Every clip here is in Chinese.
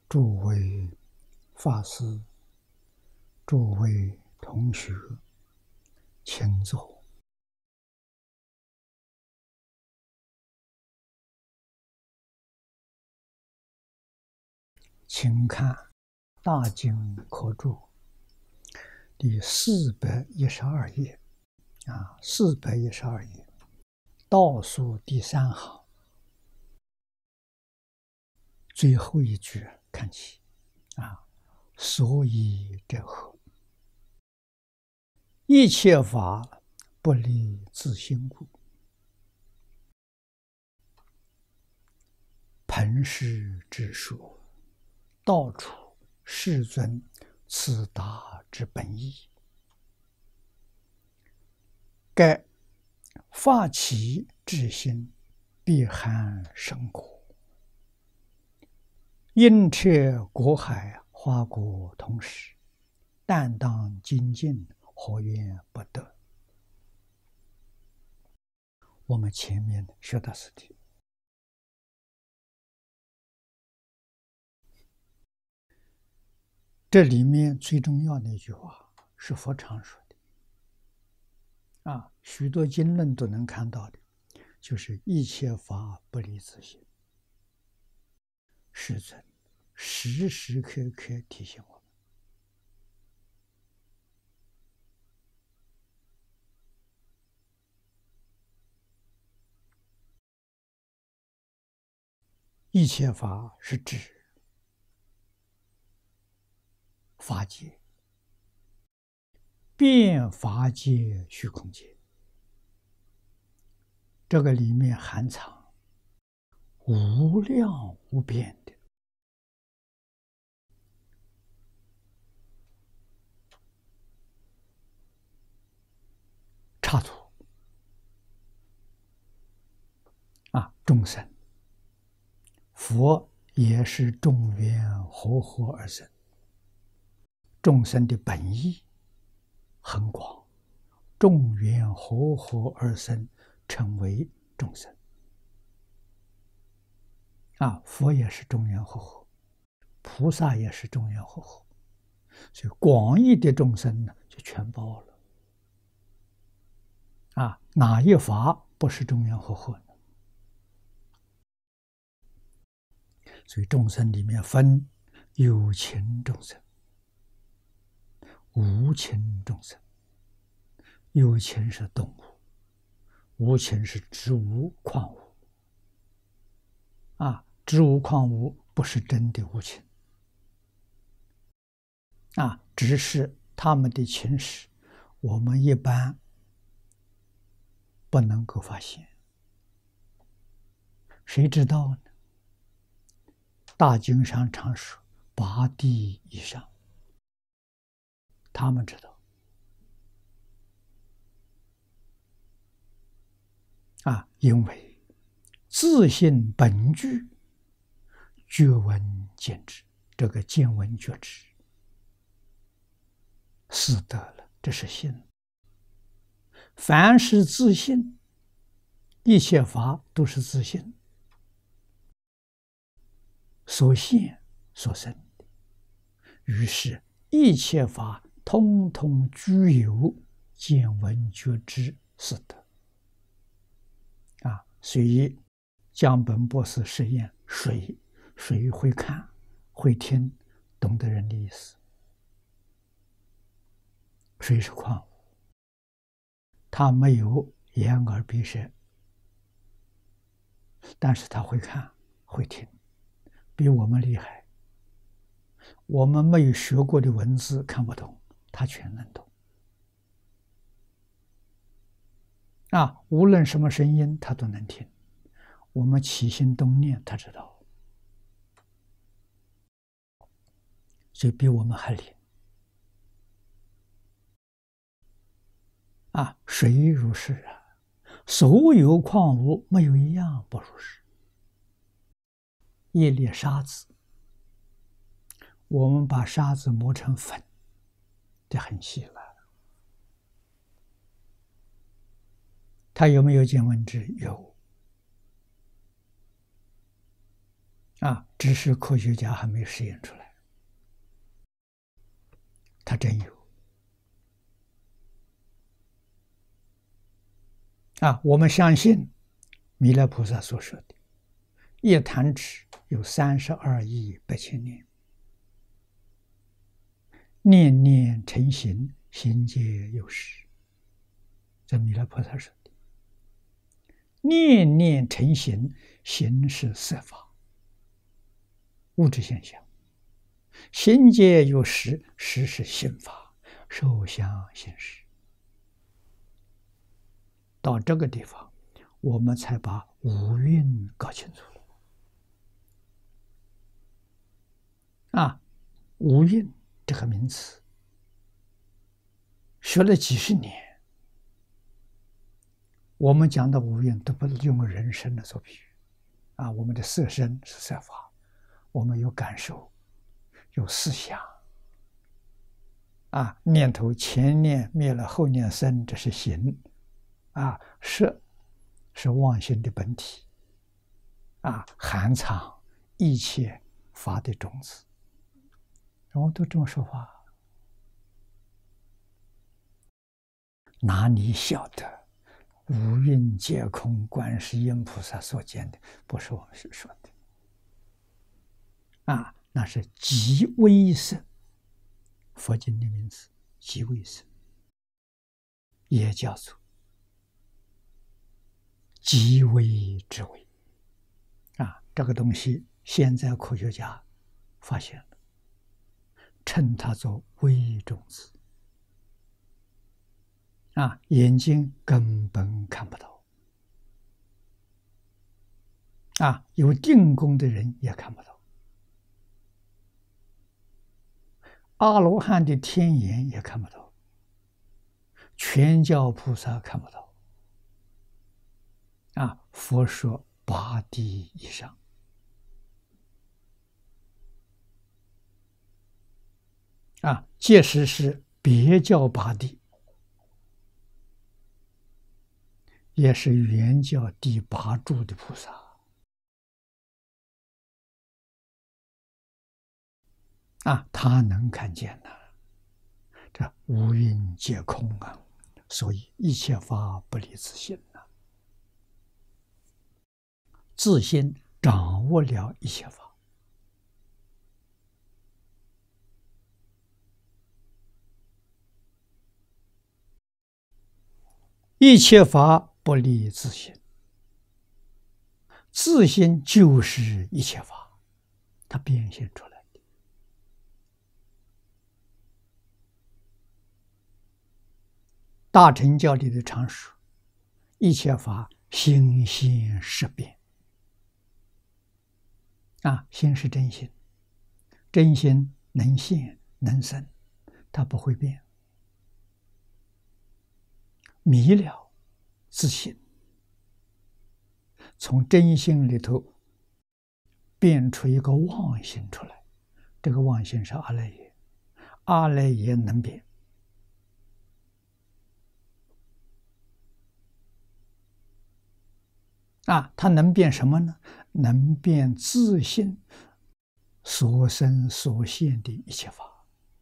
诸位法师、诸位同学，请坐。请看《大经科注》第412页，412页倒数第3行最后一句看起所以者何？一切法不离自性故。彭氏之说，道处世尊此答之本意。盖发起至心，必含生果，应彻果海，花果同时，但当精进，何怨不得？我们前面学到此地，这里面最重要的一句话是佛常说的许多经论都能看到的，就是一切法不离自性。世尊时时刻刻提醒我们，一切法是指法界、遍法界、虚空界，这个里面含藏无量无边的刹土众生。佛也是众缘和合而生，众生的本意很广，众缘和合而生，成为众生。佛也是众缘和合，菩萨也是众缘和合，所以广义的众生呢，就全包了。哪一法不是众缘和合呢？所以众生里面分有情众生、无情众生。有情是动物，无情是植物、矿物。植物、矿物不是真的无情，只是他们的情识，我们一般不能够发现。谁知道呢？大经上常说8地以上，他们知道。因为自性本具，觉闻见知，这个见闻觉知是得了，这是性。凡是自性，一切法都是自性所现所生的，于是一切法通通具有见闻觉知是得。所以江本博士实验水会看会听，懂得人的意思。水是矿物，它没有眼耳鼻舌，但是它会看会听，比我们厉害。我们没有学过的文字看不懂，它全能懂。无论什么声音它都能听，我们起心动念它知道，所以比我们还灵。水如是所有矿物没有一样不如是。一粒沙子，我们把沙子磨成粉，这很细了。它有没有见闻知？有。 只是科学家还没实验出来，它真有。我们相信弥勒菩萨所说的一弹指有32亿8千年，念念成形，形皆有时。这弥勒菩萨说的，念念成形，形是色法，物质现象；形皆有时，时是心法，受想行识。到这个地方，我们才把五蕴搞清楚了。五蕴这个名词，学了几十年，我们讲的五蕴都不是用人身来做比喻。我们的色身是色法，我们有感受，有思想。念头前念灭了，后念生，这是行。色是妄心的本体，含藏一切法的种子。我们都这么说话，哪里晓得五蕴皆空，观世音菩萨所见的，不是我们是说的。那是极微色，佛经的名字，极微色，也叫做极微之微。这个东西现在科学家发现了，称它做微种子。眼睛根本看不到，有定功的人也看不到，阿罗汉的天眼也看不到，全教菩萨看不到。佛说8地以上。届时是别教8地，也是原教第8住的菩萨。他能看见这五蕴皆空所以一切法不离自性自心掌握了一切法。一切法不离自性，自性就是一切法，它变现出来的。大乘教里的常说，一切法心现识变。心是真心，真心能现能生，它不会变。迷了自信，从真心里头变出一个妄心出来，这个妄心是阿赖耶，阿赖耶能变。它能变什么呢？能变自性所生所现的一切法。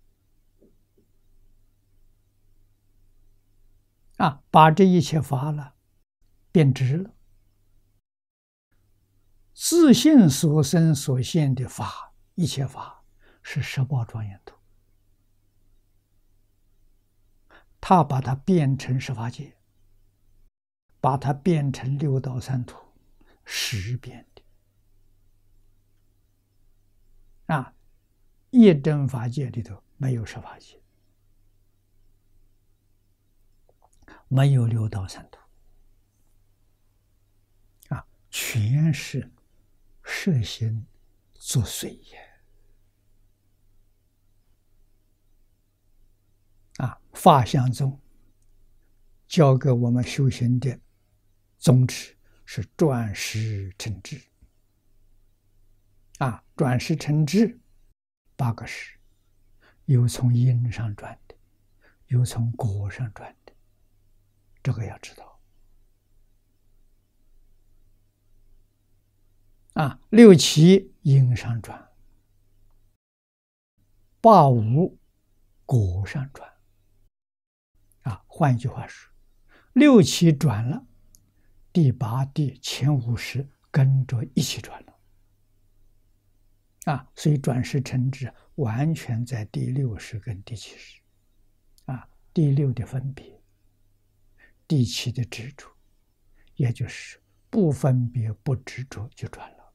把这一切法了变直了，自性所生所现的法，一切法是18庄严图，他把它变成18界，把它变成六道三途，10变的。一真法界里头没有18界，没有六道三途，全是摄心作祟也。法相宗教给我们修行的宗旨是转识成智。转识成智8个识，有从因上转的，有从果上转的，这个要知道。6期因上转，八无果上转。换一句话说，六七转了，第八、第前50跟着一起转了。所以转世成智完全在第60跟第70。第6的分别，第7的执着，也就是不分别不执着就转了。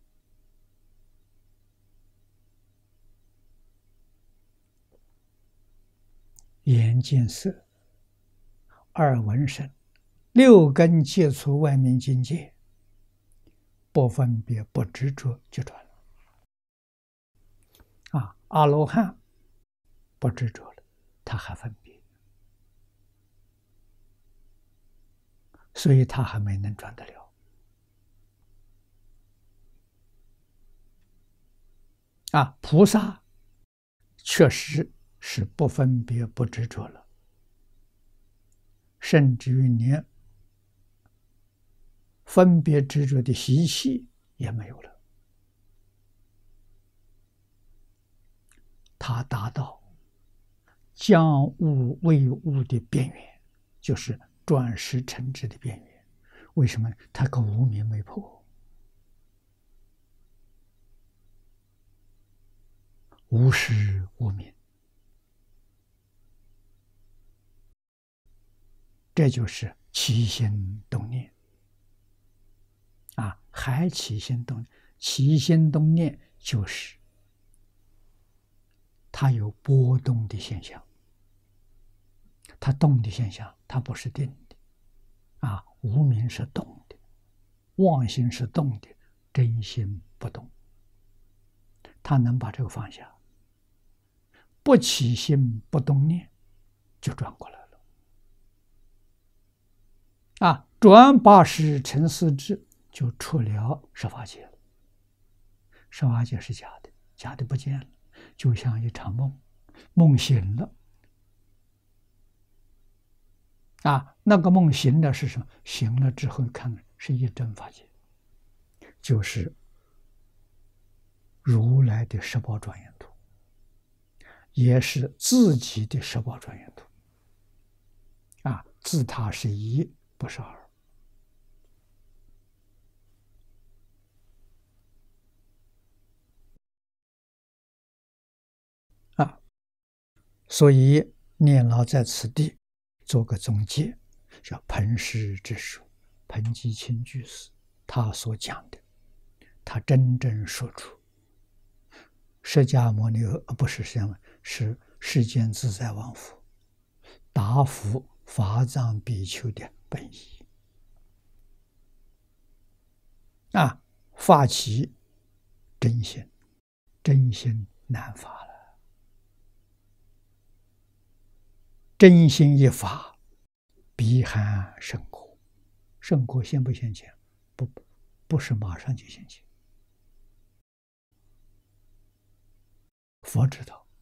眼见色，耳闻声，6根接触外面境界，不分别不执着就转了。阿罗汉不执着了，他还分别，所以他还没能转得了。菩萨确实是不分别不执着了，甚至于连分别执着的习气也没有了。他达到将物为物的边缘，就是转世成智的边缘。为什么？他个无明没破，无始无明，这就是起心动念。还起心动念，起心动念就是它有波动的现象，它动的现象，它不是定的。无明是动的，妄心是动的，真心不动。他能把这个放下，不起心不动念，就转过来了。转八识成四智，就出了十法界了。十法界是假的，假的不见了，就像一场梦，梦醒了。那个梦醒了是什么？醒了之后看是一真法界，就是如来的十宝庄严图，也是自己的十宝庄严图。自他是一，不是二。所以念老在此地做个总结，叫彭氏之书，彭基清居士他所讲的，他真正说出释迦牟尼不是释迦牟尼，是世间自在王佛答复法藏比丘的本意。发起真心，真心难发了。真心一发，必含圣果。圣果现不现前？不是马上就现前。佛知道，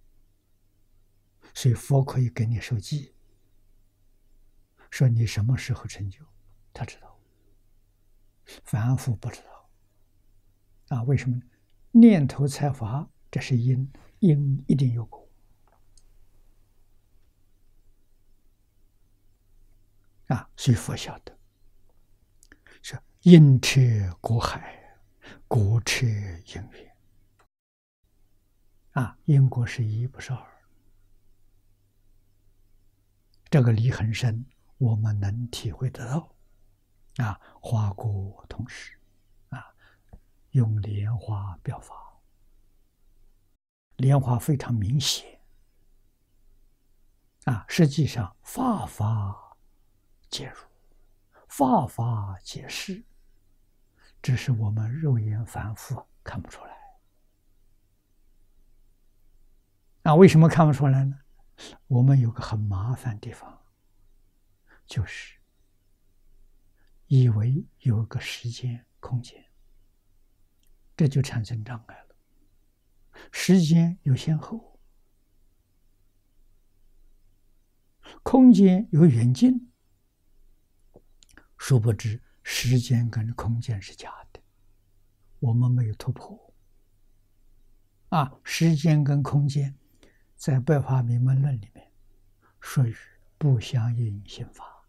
所以佛可以给你授记，说你什么时候成就，他知道。凡夫不知道。为什么？念头才发，这是因，因一定有果。所以佛晓得，是因彻果海，果彻因缘。因果是一，不是二。这个理很深，我们能体会得到。花果同时，用莲花表法，莲花非常明显。实际上法法皆如，法法皆是，只是我们肉眼凡夫看不出来。为什么看不出来呢？我们有个很麻烦的地方，就是以为有个时间空间，这就产生障碍了。时间有先后，空间有远近，殊不知时间跟空间是假的，我们没有突破。 时间跟空间，在《百法明门论》里面说与不相应心法，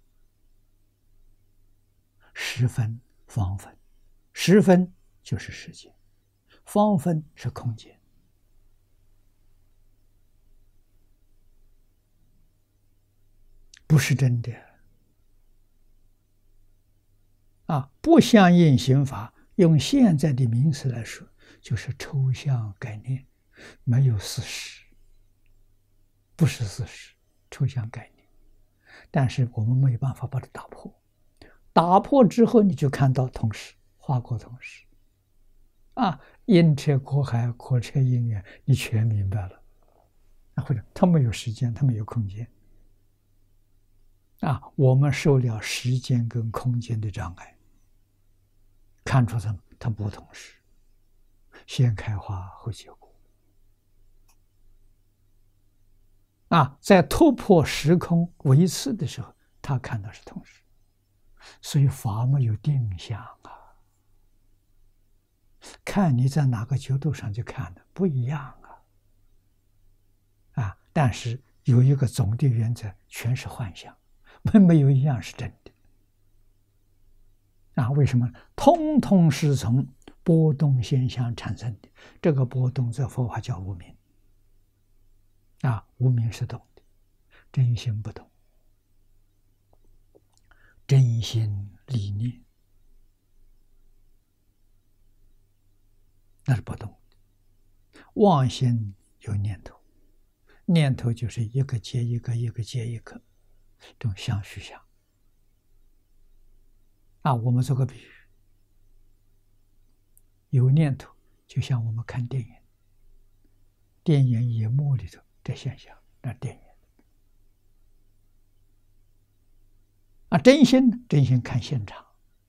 时分、方分，时分就是时间，方分是空间。不是真的不相应刑法，用现在的名词来说，就是抽象概念，没有事实，不是事实，抽象概念。但是我们没有办法把它打破，打破之后，你就看到同时，花果同时，因车果海，果车因缘，你全明白了。或者它没有时间，它没有空间。我们受了时间跟空间的障碍，看出它不同时，先开花后结果。在突破时空维次的时候，他看到是同时，所以法没有定向看你在哪个角度上去看的不一样但是有一个总的原则，全是幻象。没有一样是真的为什么？通通是从波动现象产生的。这个波动在佛法叫无明无明是动的，真心不动，真心理念那是不动的。妄心有念头，念头就是一个接一个，一个接一个，这种相续相我们做个比喻，有念头就像我们看电影，电影荧幕里头这现象，那电影真心真心看现场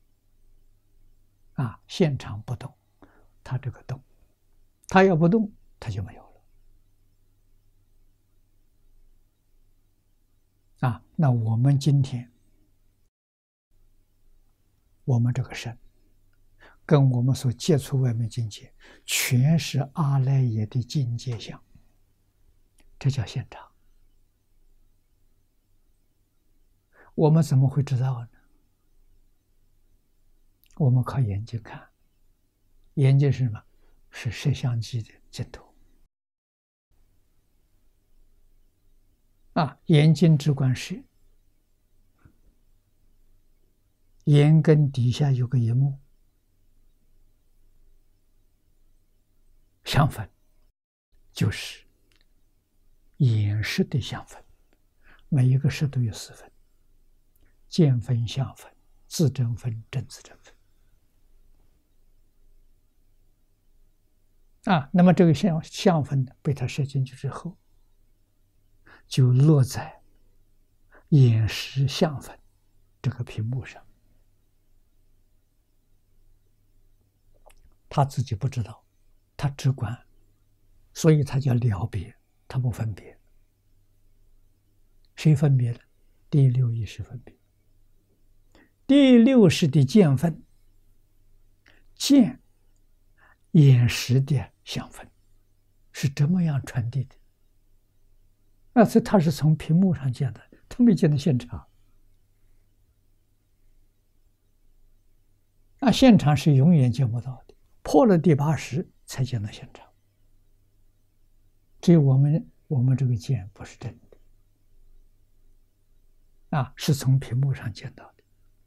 现场不动，它这个动，它要不动，它就没有了那我们今天我们这个身跟我们所接触外面境界，全是阿赖耶的境界相，这叫现场。我们怎么会知道呢？我们靠眼睛看，眼睛是什么？是摄像机的镜头眼睛只管视，眼根底下有个荧幕，相分就是眼识的相分，每一个识都有4分：见分、相分、自证分、正自证分那么这个相分被它摄进去之后，就落在眼识相分这个屏幕上，他自己不知道，他只管，所以他叫了别，他不分别。谁分别呢？第六意识分别。第六识的见分，见眼识的相分，是这么样传递的。所以他是从屏幕上见的，他没见到现场。现场是永远见不到的，破了第8识才见到现场。只有我们这个见不是真的是从屏幕上见到的。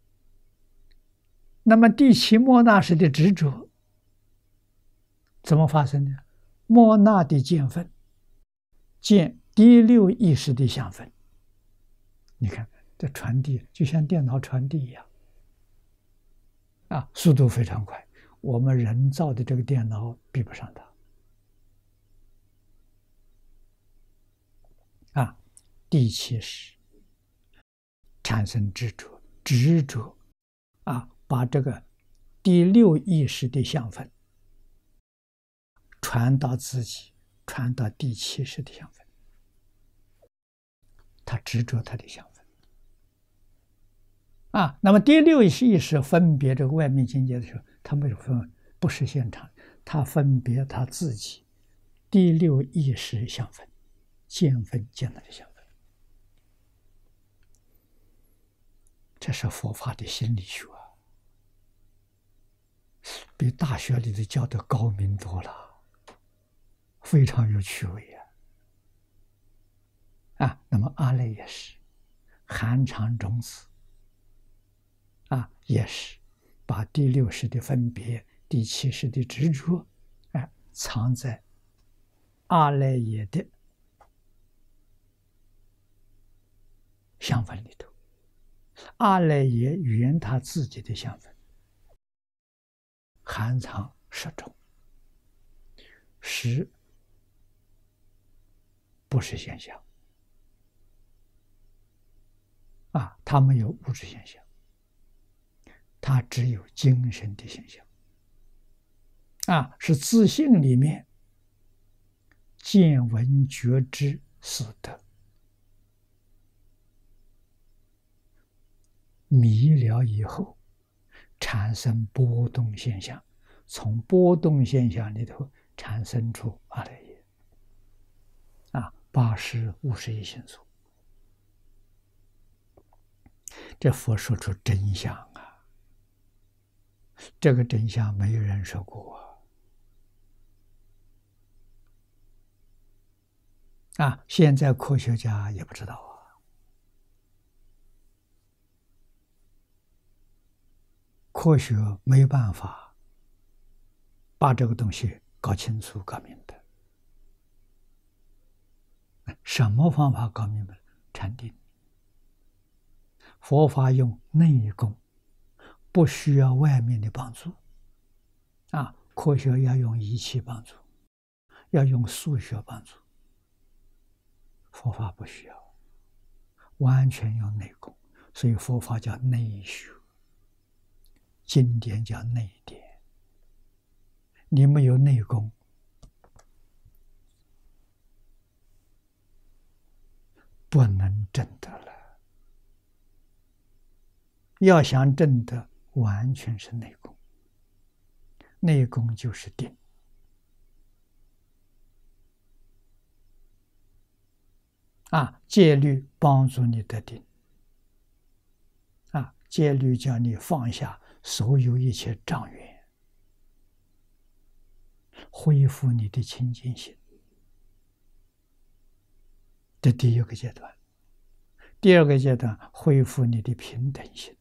那么第7末那识的执着怎么发生的？末那的见分见第6意识的相分，你看这传递就像电脑传递一样速度非常快，我们人造的这个电脑比不上它第7识产生执着，执着把这个第6意识的相分传到自己，传到第7识的相分，他执着他的相分那么第6意识分别这个外面境界的时候，他没有分，不是现场，他分别他自己第六意识相分，见分见到的相分，这是佛法的心理学，比大学里的教的高明多了，非常有趣味那么阿赖也是，含藏种子也是把第六识的分别、第七识的执着藏在阿赖耶的相分里头。阿赖耶圆他自己的相分，含藏10种，识不是现象它没有物质现象，它只有精神的现象是自性里面见闻觉知四德迷了以后产生波动现象，从波动现象里头产生出阿赖耶八识51心所。这佛说出真相这个真相没有人说过现在科学家也不知道科学没有办法把这个东西搞清楚搞明白。什么方法搞明白？禅定。佛法用内功，不需要外面的帮助科学要用仪器帮助，要用数学帮助，佛法不需要，完全用内功。所以佛法叫内学，经典叫内典。你没有内功，不能证得了。要想证得，完全是内功。内功就是定戒律帮助你得定戒律叫你放下所有一切障缘，恢复你的清净心，这第一个阶段。第二个阶段，恢复你的平等心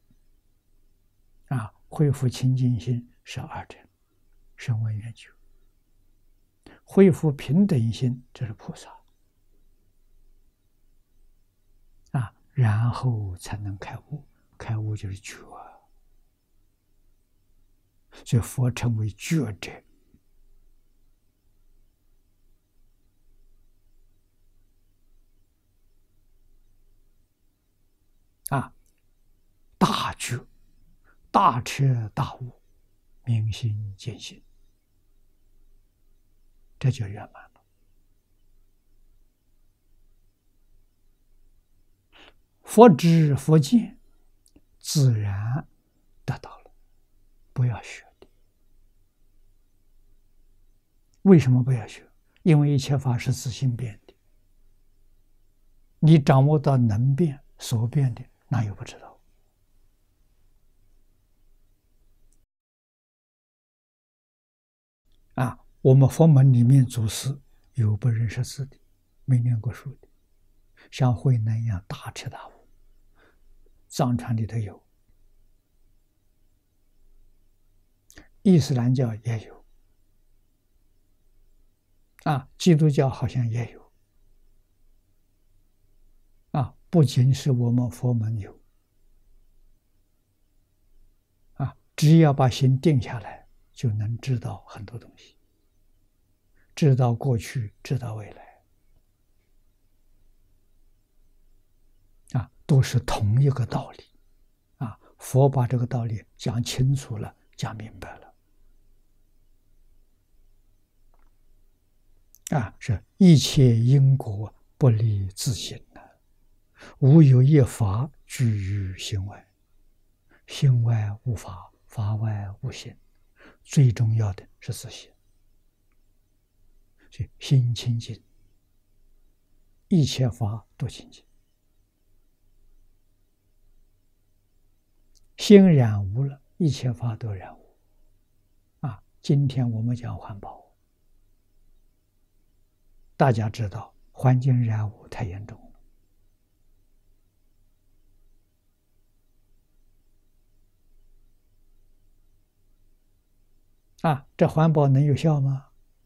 恢复清净心是二乘，声闻缘觉；恢复平等心，这是菩萨然后才能开悟。开悟就是觉，所以佛称为觉者大觉，大彻大悟，明心见性，这就圆满了。佛知佛见，自然得到了，不要学的。为什么不要学？因为一切法是自性变的，你掌握到能变所变的，哪有不知道？我们佛门里面祖师有不认识字的，没念过书的，像慧能一样大彻大悟，藏传里头有，伊斯兰教也有基督教好像也有不仅是我们佛门有只要把心定下来，就能知道很多东西，知道过去，知道未来都是同一个道理佛把这个道理讲清楚了，讲明白了是一切因果不离自性无有一法居于心外，心外无法，法外无心，最重要的是自性。 所以心清净，一切法都清净。心染污了，一切法都染污。今天我们讲环保，大家知道环境染污太严重了。这环保能有效吗？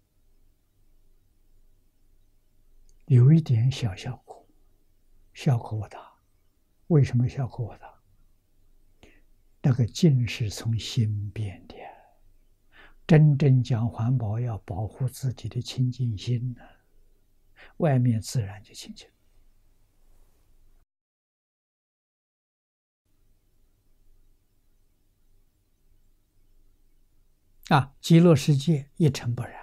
有一点小效果，效果不大。为什么效果不大？那个境是从心变的。真正讲环保，要保护自己的清净心呢，外面自然就清净。极乐世界一尘不染，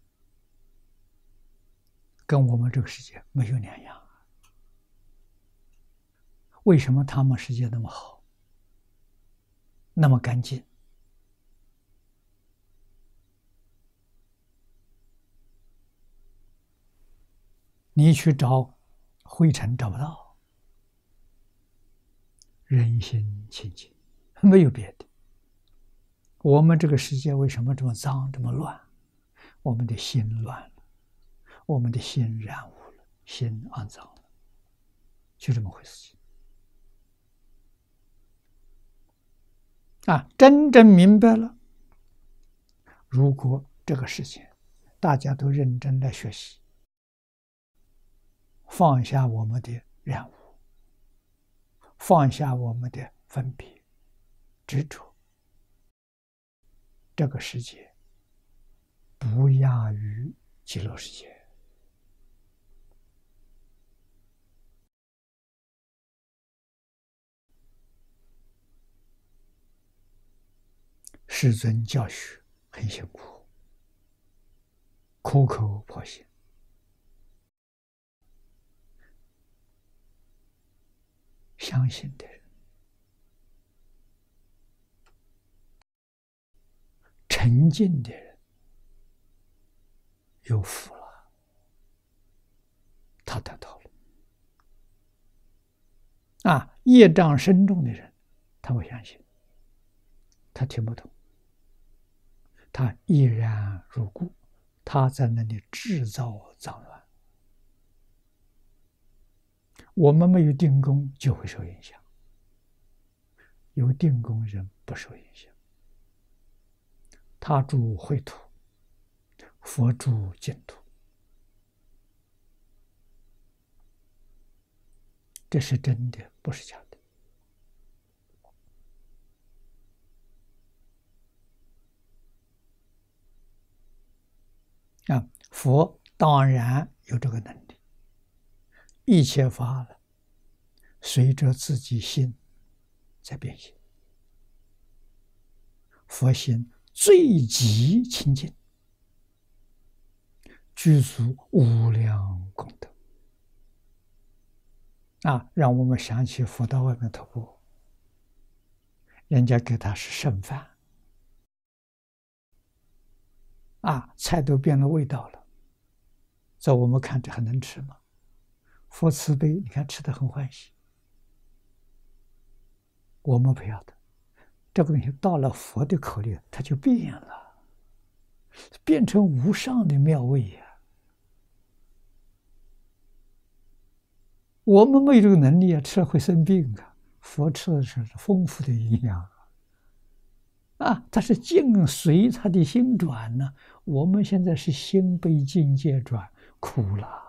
跟我们这个世界没有两样。为什么他们世界那么好，那么干净？你去找灰尘找不到，人心清净，没有别的。我们这个世界为什么这么脏这么乱？我们的心乱了，我们的心染污了，心肮脏了，就这么回事情。真正明白了，如果这个事情大家都认真来学习，放下我们的染污，放下我们的分别执着，这个世界不亚于极乐世界。世尊教学很辛苦，苦口婆心，相信的人，沉静的人有福了，他得到了。业障深重的人，他不相信，他听不懂，他依然如故，他在那里制造脏乱。我们没有定功就会受影响，有定功人不受影响。他住秽土，佛住净土，这是真的，不是假的。佛当然有这个能力，一切法随着自己心在变现。佛心最极清净，具足无量功德。让我们想起佛到外面徒步，人家给他是剩饭，菜都变了味道了，在我们看这还能吃吗？佛慈悲，你看吃得很欢喜。我们不要的，这个东西到了佛的口里，它就变了，变成无上的妙味呀。我们没有这个能力吃了会生病啊。佛吃的是丰富的营养它是境随他的心转呢。我们现在是心被境界转，苦了。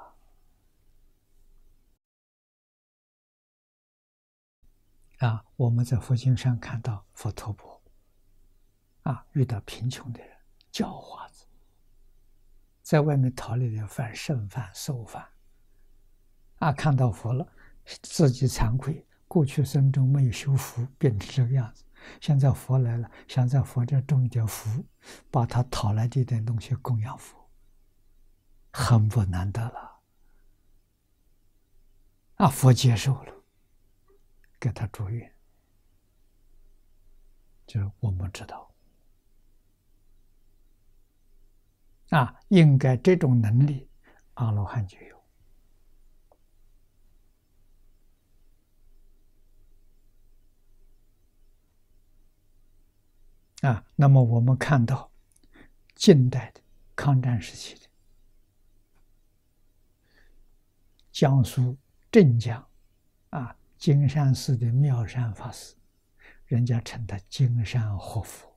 我们在佛经上看到佛陀婆遇到贫穷的人，叫花子，在外面讨来点饭，剩饭馊饭看到佛了，自己惭愧，过去生中没有修福，变成这个样子。现在佛来了，想在佛这种一点福，把他讨来的一点东西供养佛，很不难得了。佛接受了，给他住院。就是我们知道应该这种能力，阿罗汉就有。那么我们看到近代的抗战时期的江苏镇江金山寺的妙山法师，人家称他金山活佛。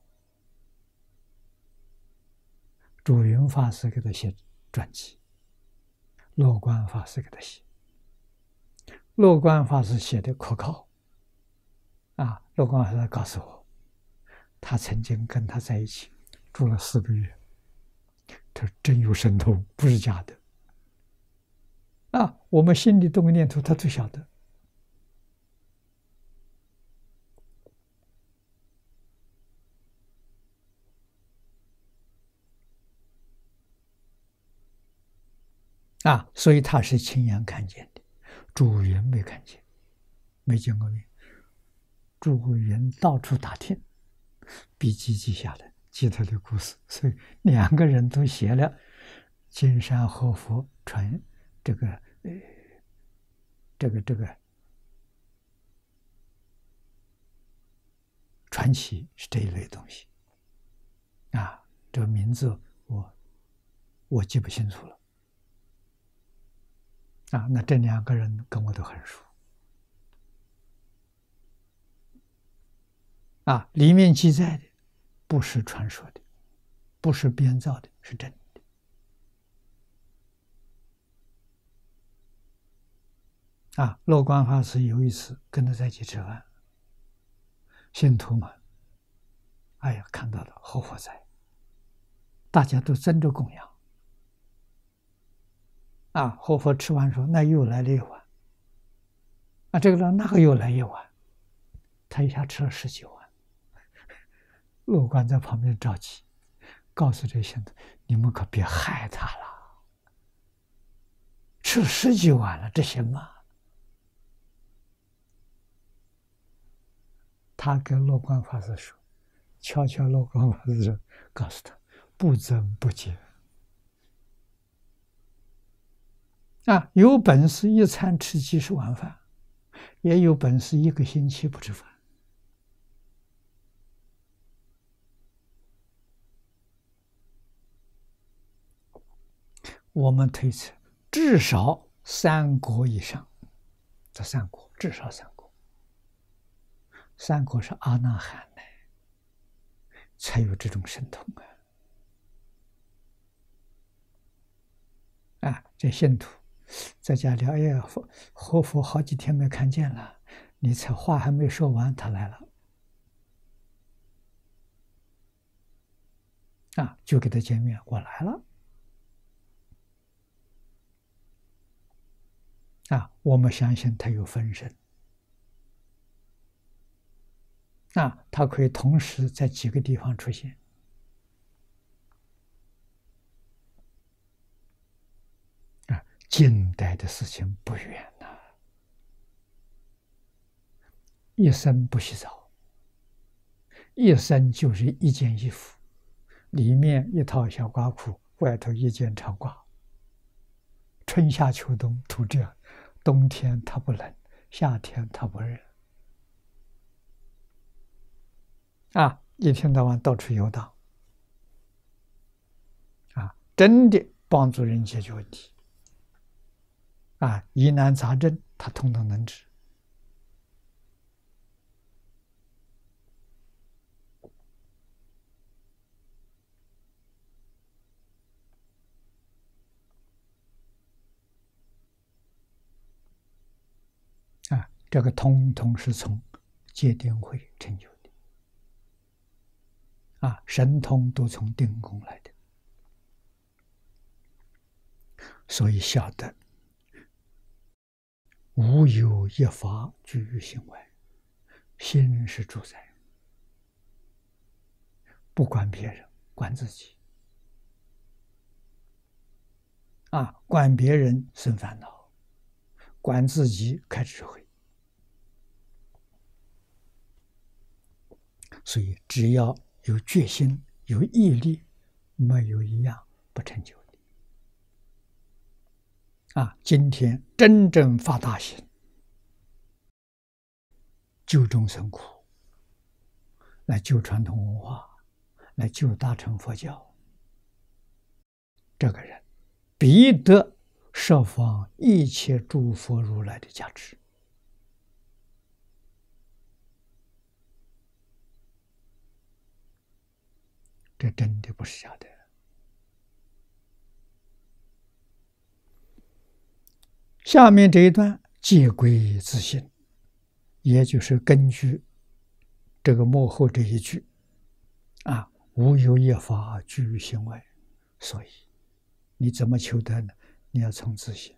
祝云法师给他写传记，乐观法师给他写。乐观法师写的可靠乐观法师告诉我，他曾经跟他在一起住了4个月，他真有神通，不是假的我们心里动个念头，他都晓得所以他是亲眼看见的，祝云没看见，没见过面。祝云到处打听，笔记记下来，记他的故事，所以2个人都写了金山活佛传这个传奇，是这一类东西这个名字我记不清楚了那这2个人跟我都很熟里面记载的不是传说的，不是编造的，是真的乐观法师有一次跟他在一起吃饭，信徒们看到了活佛在，大家都争着供养活佛吃完说，那又来了一碗这个人那个又来一碗，他一下吃了10几碗。乐观在旁边着急，告诉这些信徒，你们可别害他了，吃了10几碗了，这行吗？他跟乐观法师说，悄悄乐观法师说，告诉他不增不减有本事一餐吃几10碗饭，也有本事1个星期不吃饭我们推测至少3国以上，这3国至少3国，3国是阿那含呢，才有这种神通这信徒在家里，活佛好几天没看见了，你才话还没说完，他来了就给他见面，我来了我们相信他有分身他可以同时在几个地方出现近代的事情不远一生不洗澡，一生就是1件衣服，里面1套小褂裤，外头1件长褂，春夏秋冬都这样，冬天它不冷，夏天它不热一天到晚到处游荡真的帮助人解决问题疑难杂症他统统能治这个统统是从戒定慧成就的神通都从定功来的，所以晓得无有一法居于心外，心是主宰，不管别人，管自己管别人生烦恼，管自己开智慧。所以只要有决心有毅力，没有一样不成就的。今天真正发大心，救众生苦，来救传统文化，来救大乘佛教，这个人必得十方一切诸佛如来的加持。这真的不是假的。下面这一段皆归自性，也就是根据这个末后这一句无有一法居于心外，所以你怎么求得呢？你要从自性，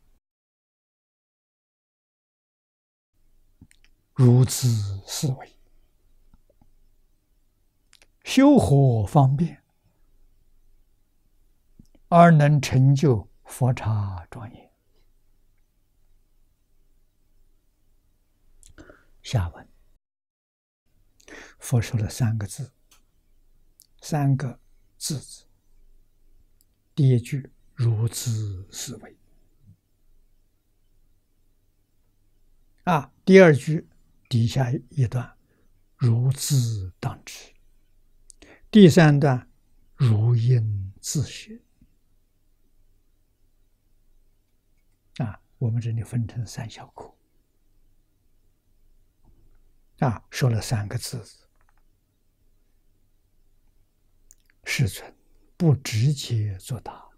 如自思维，修何方便，而能成就佛刹庄严。下文佛说了三个字，三个字。第一句如自思维，第二句底下一段如自当知，第三段如应自学。我们这里分成三小课。说了三个字，世尊不直接作答，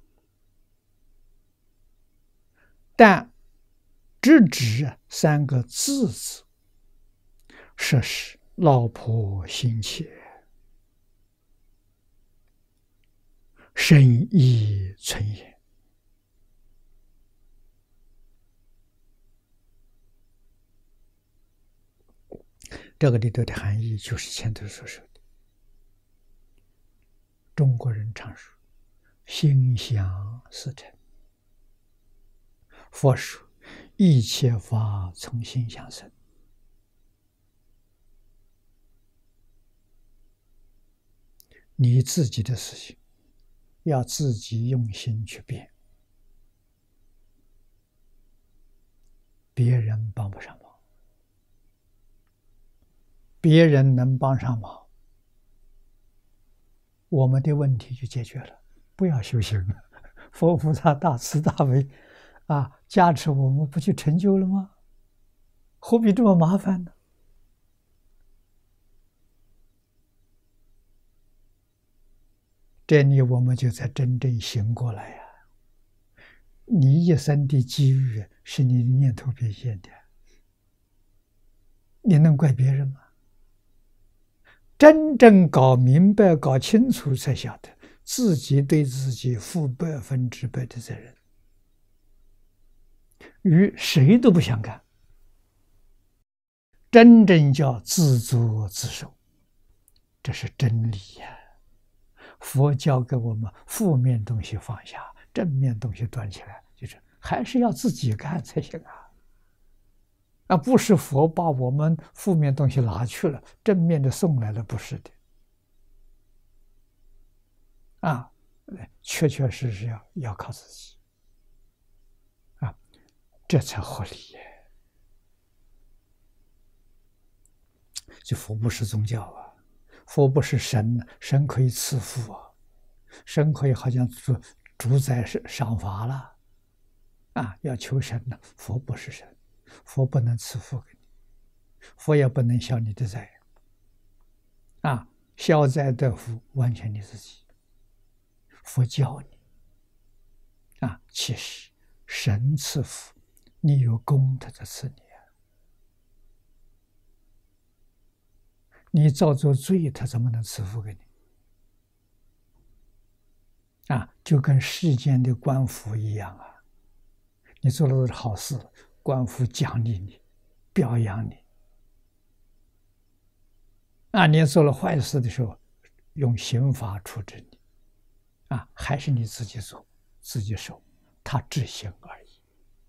但直指三个字，实是老婆心切，深意存也。这个里头的含义就是前头所说的，中国人常说心想事成，佛说一切法从心想生。你自己的事情要自己用心去变，别人帮不上忙。别人能帮上忙，我们的问题就解决了。不要修行了，佛菩萨大慈大悲加持我们，不去成就了吗？何必这么麻烦呢？这里我们就才真正醒过来呀！你一生的机遇是你的念头变现的，你能怪别人吗？真正搞明白、搞清楚，才晓得自己对自己负100%的责任，与谁都不相干。真正叫自作自受，这是真理呀！佛教给我们负面东西放下，正面东西端起来，就是还是要自己干才行不是佛把我们负面东西拿去了，正面的送来了，不是的。确确实实要靠自己这才合理耶。就佛不是宗教佛不是神，神可以赐福神可以好像主宰赏罚了要求神呢，佛不是神。佛不能赐福给你，佛也不能消你的灾消灾得福完全你自己。佛教你其实神赐福，你有功德在赐你造作罪，他怎么能赐福给你就跟世间的官府一样你做了好事，官府奖励你，表扬你你做了坏事的时候，用刑罚处置你还是你自己做自己受，他执行而已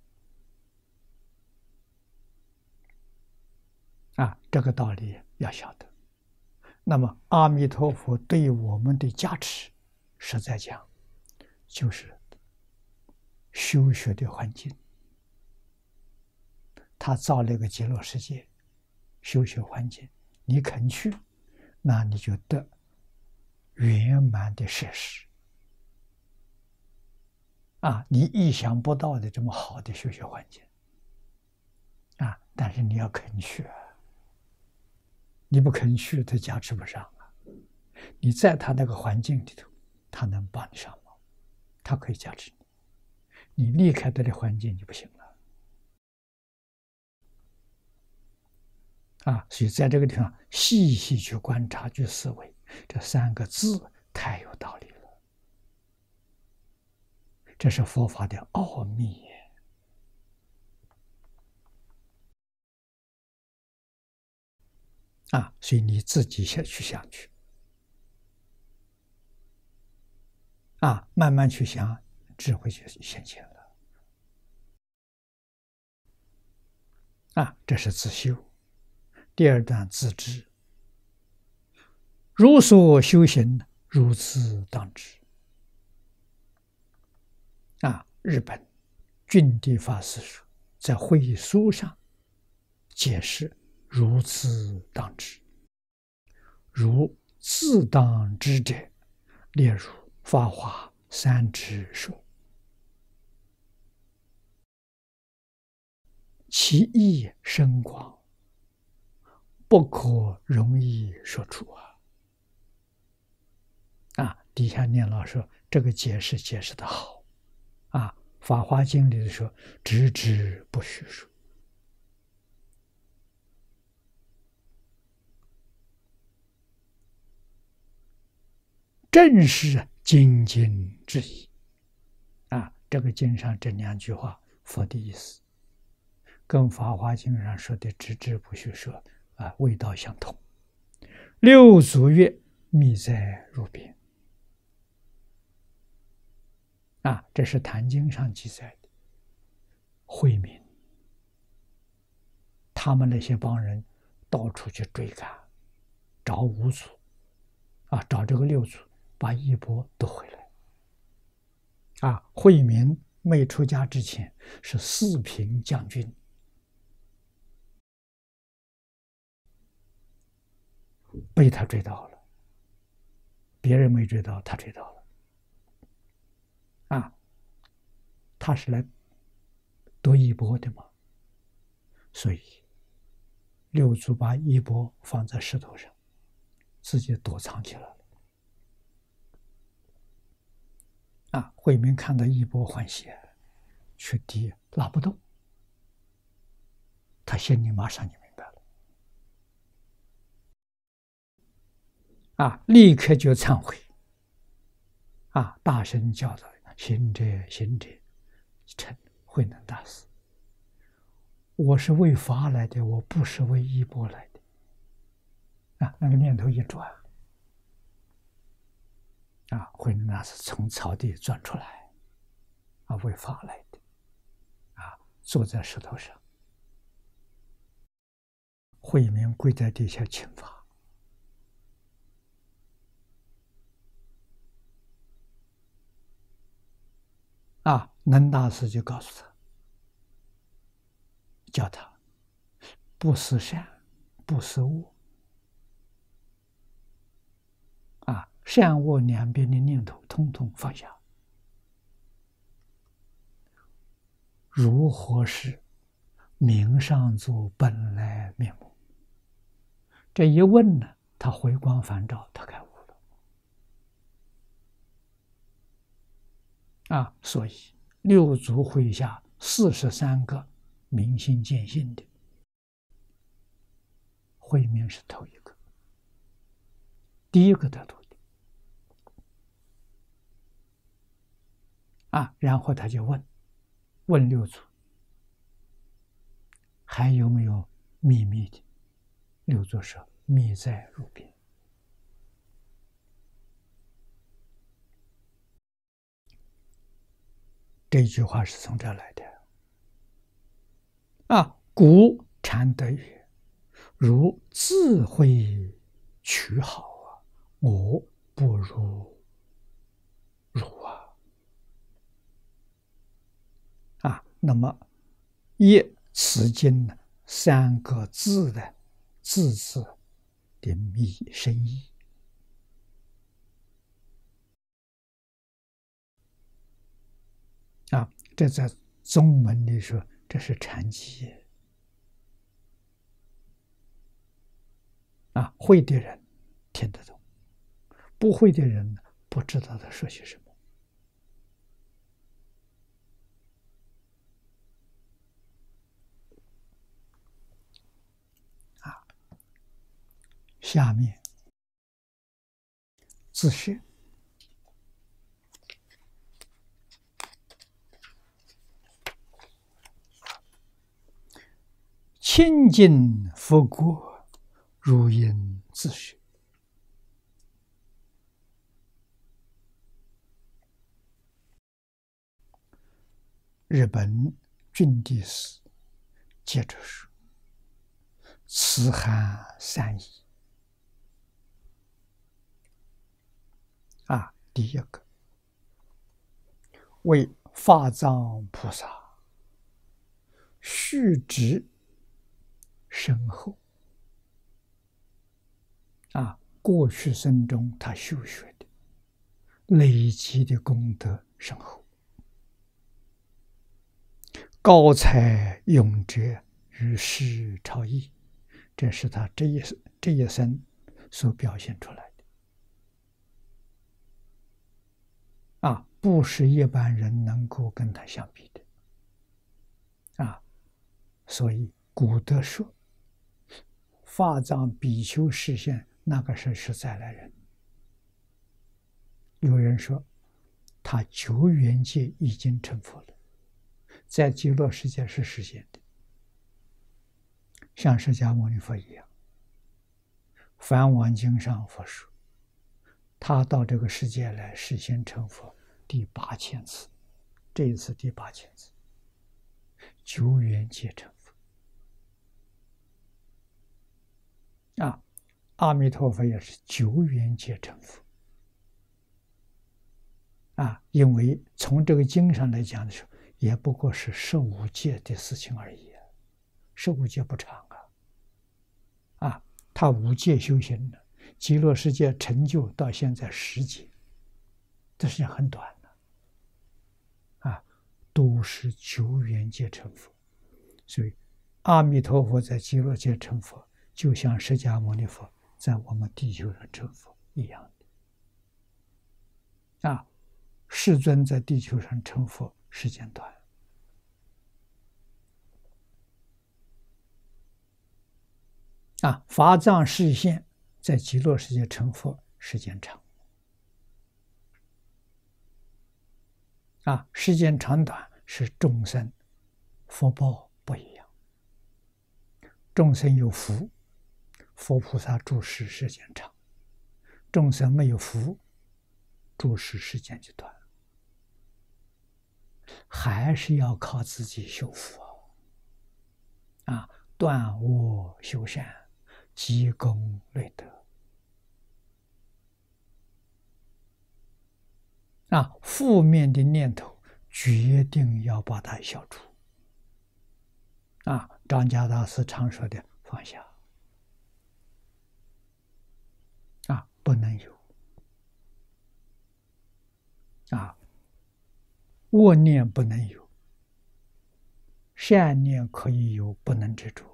这个道理要晓得。那么阿弥陀佛对我们的加持，实在讲就是修学的环境。他造了一个极乐世界，修学环境，你肯去，那你就得圆满的设施啊，你意想不到的这么好的修学环境啊，但是你要肯去啊，你不肯去，他加持不上啊。你在他那个环境里头，他能帮你上忙，他可以加持你。你离开他的环境，你不行了啊！所以在这个地方细细去观察、去思维，这三个字太有道理了。这是佛法的奥秘啊！所以你自己先去想去啊，慢慢去想，智慧就显现了啊！这是自修。第二段自知，如所修行，如此当知。啊，日本俊地法师说，在会议书上解释如此当知，如自当知者，列如法华三知说，其义深广，不可容易说出啊！啊，底下念老说这个解释的好啊，《法华经》里说知之不虚说。正是精进之意啊！这个经上这两句话，佛的意思，跟《法华经》上说的知之不虚说啊，味道相同。六祖曰：“密在入边。”啊，这是《坛经》上记载的。慧明他们那些帮人到处去追赶，找五祖啊，找这个六祖，把衣钵夺回来。啊，慧明没出家之前是四平将军，被他追到了，别人没追到，他追到了。啊，他是来夺衣钵的嘛，所以六祖把衣钵放在石头上，自己躲藏起来了。啊，慧明看到衣钵欢喜，去提拉不动，他心里马上就明白了，啊，立刻就忏悔，啊，大声叫道：“行者，行者！”称慧能大师，我是为法来的，我不是为衣钵来的。啊，那个念头一转，啊，慧能大师从草地钻出来，啊，为法来的，啊，坐在石头上，慧明跪在地下请法，啊，能大师就告诉他，叫他不思善，不思恶，啊，善恶两边的念头统统放下。如何是明上座本来面目？这一问呢，他回光返照，他开悟了。啊，所以六祖会下43个明心见性的，慧明是头一个，第一个得度的。啊，然后他就问六祖，还有没有秘密的？六祖说：“密在入边。”这句话是从这来的。啊，古禅得曰：“如自慧取好啊，我不如啊。” 那么以此经呢3个字的字的深意啊，这在宗门里说，这是禅机啊，会的人听得懂，不会的人不知道他说些什么啊。下面自学清净佛国，如应自学。日本俊地寺接着说：“此含三义啊，第一个为法藏菩萨续职深厚啊，过去生中他修学的累积的功德深厚，高才勇者与世超异，这是他这一生所表现出来的啊，不是一般人能够跟他相比的啊。所以古德说，法藏比丘示现那个是再来人。有人说他9缘界已经成佛了，在极乐世界是实现的，像释迦牟尼佛一样。梵网经上佛说，他到这个世界来实现成佛第8000次，这一次第8000次，9缘界成佛啊。阿弥陀佛也是9缘界成佛啊，因为从这个经上来讲的时候，也不过是15界的事情而已，15界不长啊，他5界修行的，极乐世界成就到现在10界，这时间很短的啊，都是9缘界成佛。所以阿弥陀佛在极乐界成佛，就像释迦牟尼佛在我们地球上成佛一样的啊。世尊在地球上成佛时间短啊，法藏示现在极乐世界成佛时间长啊，时间长短是众生福报不一样，众生有福，佛菩萨住世时间长；众生没有福，住世时间就短。还是要靠自己修福啊，断恶修善，积功累德啊，负面的念头决定要把它消除啊。张家大师常说的放下啊，不能有啊，恶念不能有，善念可以有，不能执着，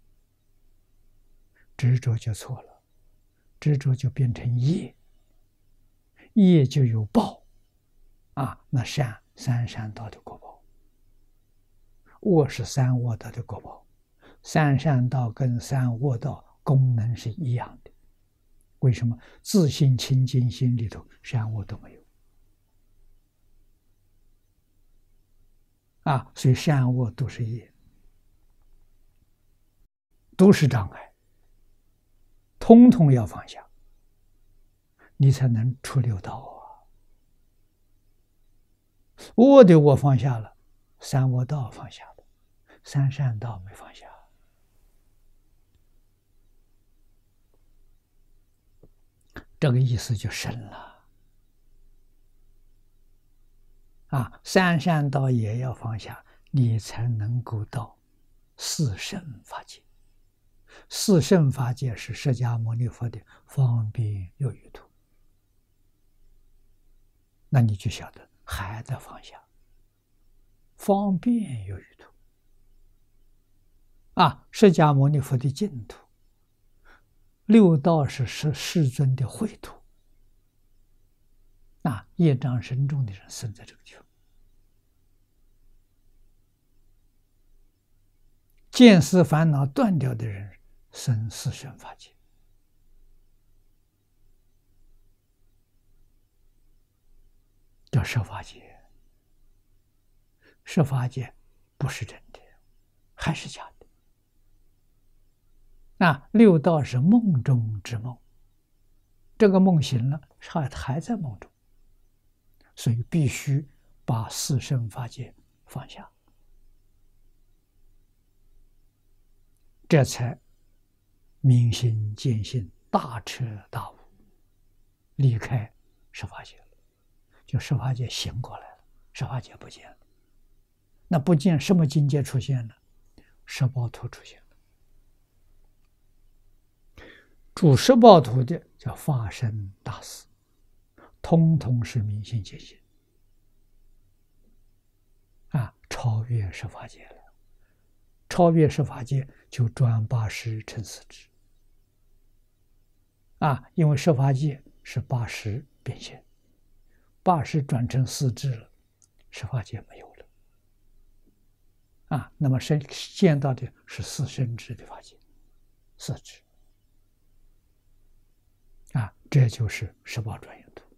执着就错了，执着就变成业，业就有报啊，那三善道的果报，恶是3恶道的果报，三善道跟3恶道功能是一样的。为什么？自信清净心里头3恶都没有啊，所以善恶都是业，都是障碍，通通要放下，你才能出六道啊。恶的我放下了，3恶道放下了，三善道没放下。这个意思就深了啊！三善道也要放下， 你才能够到四圣法界。四圣法界是释迦牟尼佛的方便有余土，那你就晓得还在放下方便有余土啊。释迦牟尼佛的净土，六道是世尊的秽土啊，业障深重的人生在这个地方。见思烦恼断掉的人生四圣法界。叫设法界，设法界不是真的，还是假的。那六道是梦中之梦，这个梦醒了，还在梦中，所以必须把四圣法界放下，这才明心见性，大彻大悟，离开设法界了。就设法界醒过来了，设法界不见了。那不见什么境界出现了？十报图出现了。住十报图的叫法身大士，通通是明心见性啊，超越十法界了。超越十法界就转80成4智啊，因为十法界是80变现，80转成4智了，十法界没有了啊。那么见到的是四圣智的法界，4智啊，这就是十报转运图。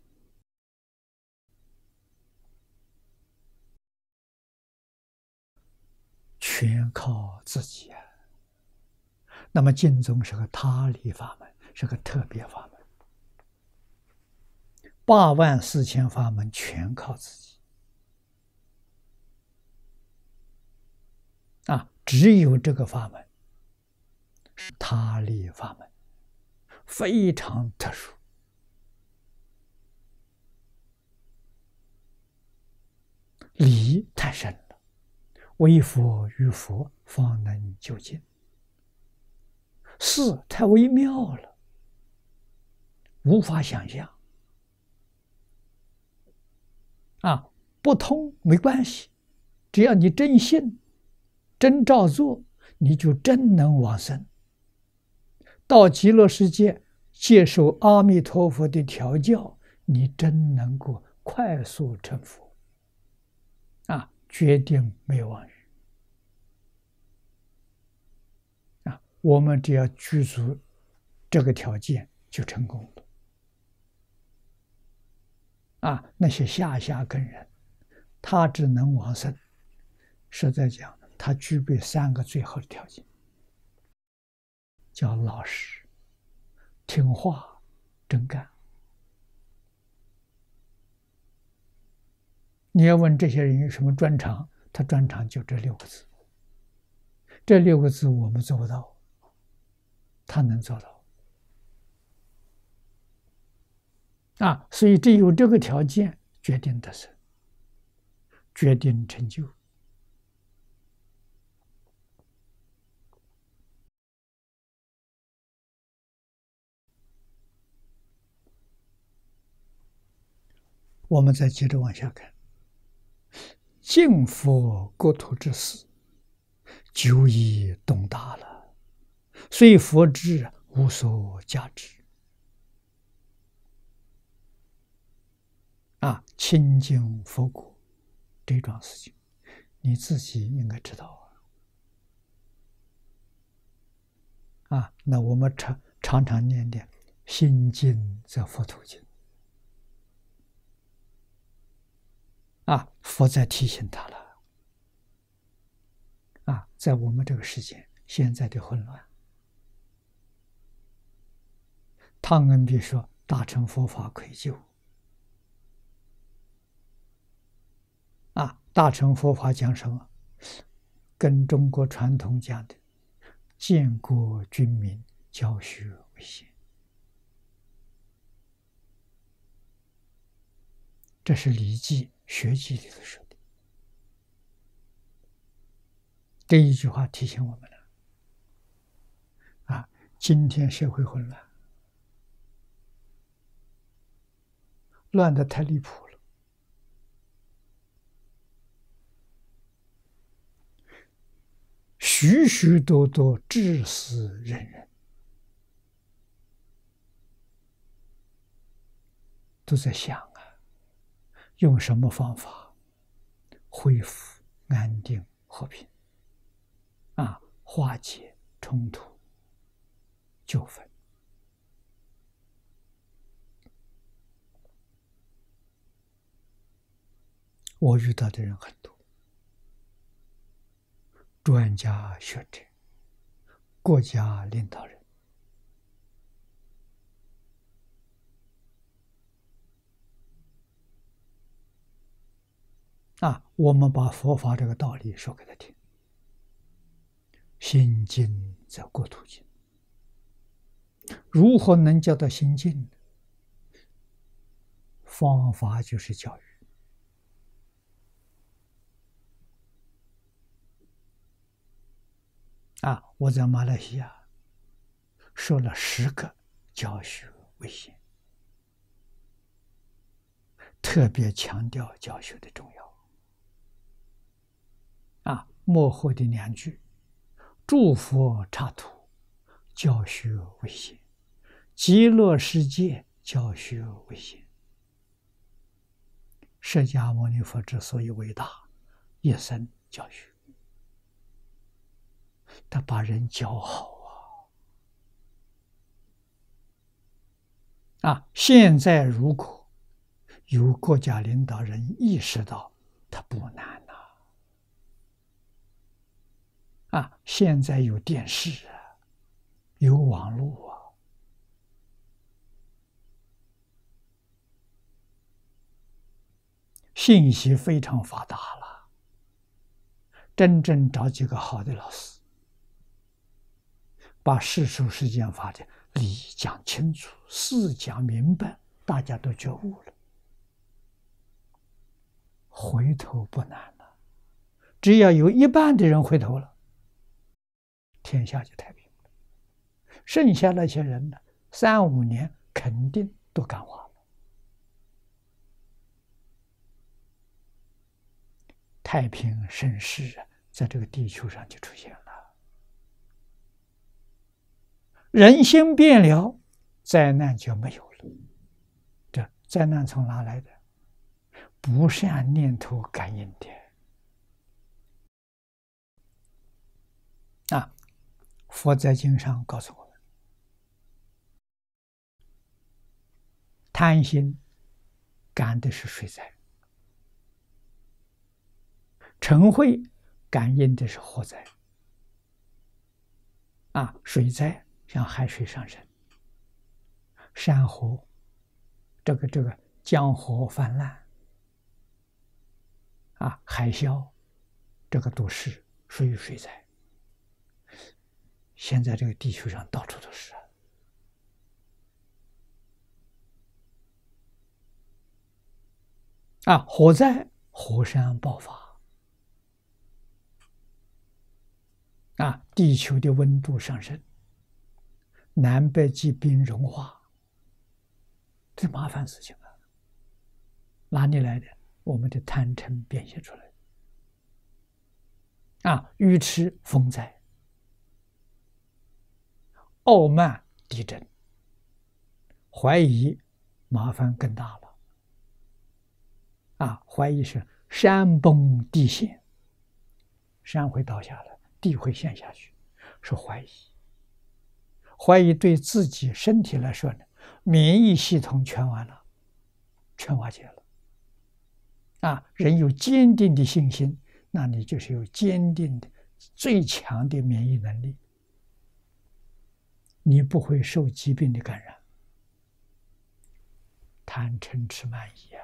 全靠自己啊。那么净宗是个他力法门，是个特别法门，84000法门全靠自己啊！只有这个法门是他力法门，非常特殊，理太深了，唯佛与佛方能究竟。事太微妙了，无法想象啊！不通没关系，只要你真信、真照做，你就真能往生。到极乐世界接受阿弥陀佛的调教，你真能够快速成佛啊！决定没有妄语啊！我们只要具足这个条件就成功了啊！那些下根人，他只能往生，实在讲，他具备3个最后的条件，叫老实、听话、真干。你要问这些人有什么专长，他专长就这6个字。这6个字我们做不到，他能做到啊！所以只有这个条件决定得生，决定成就。我们再接着往下看，净佛国土之事，久已懂大了，虽佛知无所加之啊！清净佛国这桩事情，你自己应该知道啊！那我们常常念的心经则佛土经啊，佛在提醒他了啊！在我们这个世界现在的混乱，汤恩比说大乘佛法可以救啊！大乘佛法讲什么？跟中国传统讲的建国军民，教学为先，这是《礼记》学记里头说的这一句话提醒我们了啊！今天社会混乱，乱得太离谱了，许许多多至死人人都在想啊，用什么方法恢复安定和平啊，化解冲突纠纷。我遇到的人很多，专家学者、国家领导人啊，我们把佛法这个道理说给他听。心静则国土静。如何能叫到心静呢？方法就是教育。啊，我在马来西亚设了10个教学卫星，特别强调教学的重要。啊，幕后的2句：诸佛刹土，教学卫星；极乐世界，教学卫星。释迦牟尼佛之所以伟大，一生教学，他把人教好啊！现在如果有国家领导人意识到，他不难啊！现在有电视啊，有网络啊，信息非常发达了。真正找几个好的老师，把世俗世间法的理讲清楚，事讲明白，大家都觉悟了，回头不难了。只要有一半的人回头了，天下就太平了。剩下那些人呢，3、5年肯定都感化了。太平盛世啊，在这个地球上就出现了。人心变了，灾难就没有了。这灾难从哪来的？不善念头感应的。啊，佛在经上告诉我们，贪心感的是水灾，嗔恚感应的是火灾。啊，水灾像海水上升，山河这个江河泛滥，啊，海啸，这个都是属于水灾。现在这个地球上到处都是啊，火灾，火山爆发，啊，地球的温度上升，南北极冰融化，这麻烦事情啊！哪里来的？我们的贪嗔变现出来的。啊，愚痴风灾，傲慢地震，怀疑麻烦更大了。啊，怀疑是山崩地陷，山会倒下来，地会陷下去，是怀疑。怀疑对自己身体来说呢，免疫系统全完了，全瓦解了。啊，人有坚定的信心，那你就是有坚定的、最强的免疫能力，你不会受疾病的感染。贪嗔痴慢疑啊，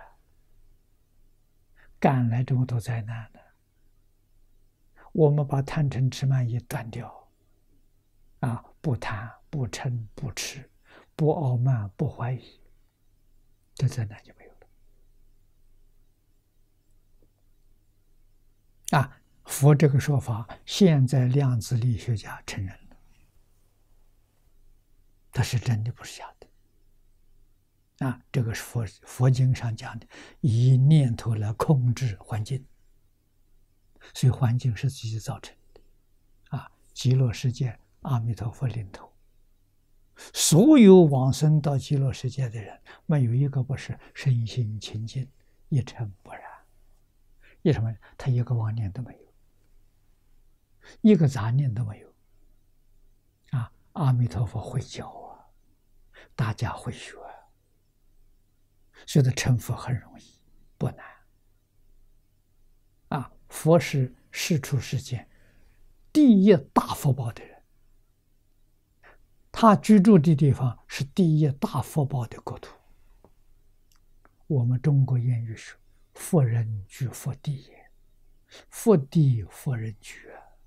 赶来这么多灾难呢。我们把贪嗔痴慢疑断掉，啊，不贪不嗔不痴，不傲慢不怀疑，这灾难就没有了。啊， 佛这个说法，现在量子力学家承认了，它是真的，不是假的。这个是佛经上讲的，以念头来控制环境，所以环境是自己造成的。极乐世界，阿弥陀佛领头，所有往生到极乐世界的人，没有一个不是身心清净，一尘不染。为什么？他一个妄念都没有，一个杂念都没有。阿弥陀佛会教大家会学，所以他成佛很容易，不难。佛是世出世间第一大福报的人，他居住的地方是第一大福报的国土。我们中国谚语说：“福人居福地也，福地福人居。”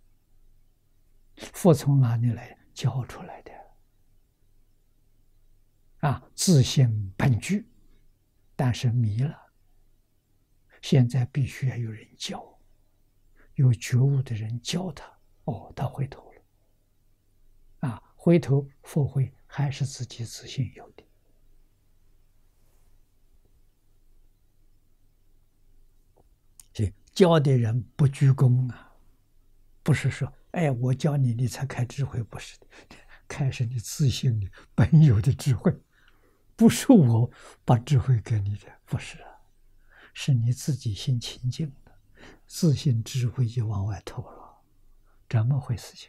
福从哪里来？教出来的。自性本具，但是迷了。现在必须要有人教，有觉悟的人教他，他回头了。回头佛会还是自己自信有的。所以教的人不居功不是说我教你你才开智慧，不是的，开是你自信的本有的智慧，不是我把智慧给你的，不是是你自己心清净的，自信智慧就往外透了，怎么回事情？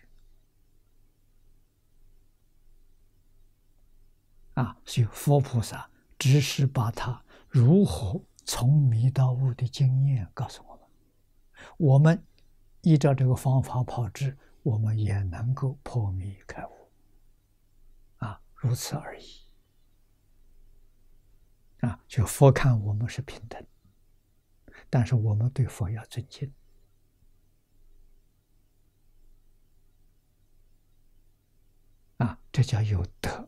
所以佛菩萨只是把他如何从迷到悟的经验告诉我们，我们依照这个方法炮制，我们也能够破迷开悟，如此而已。就佛看我们是平等，但是我们对佛要尊敬。这叫有德。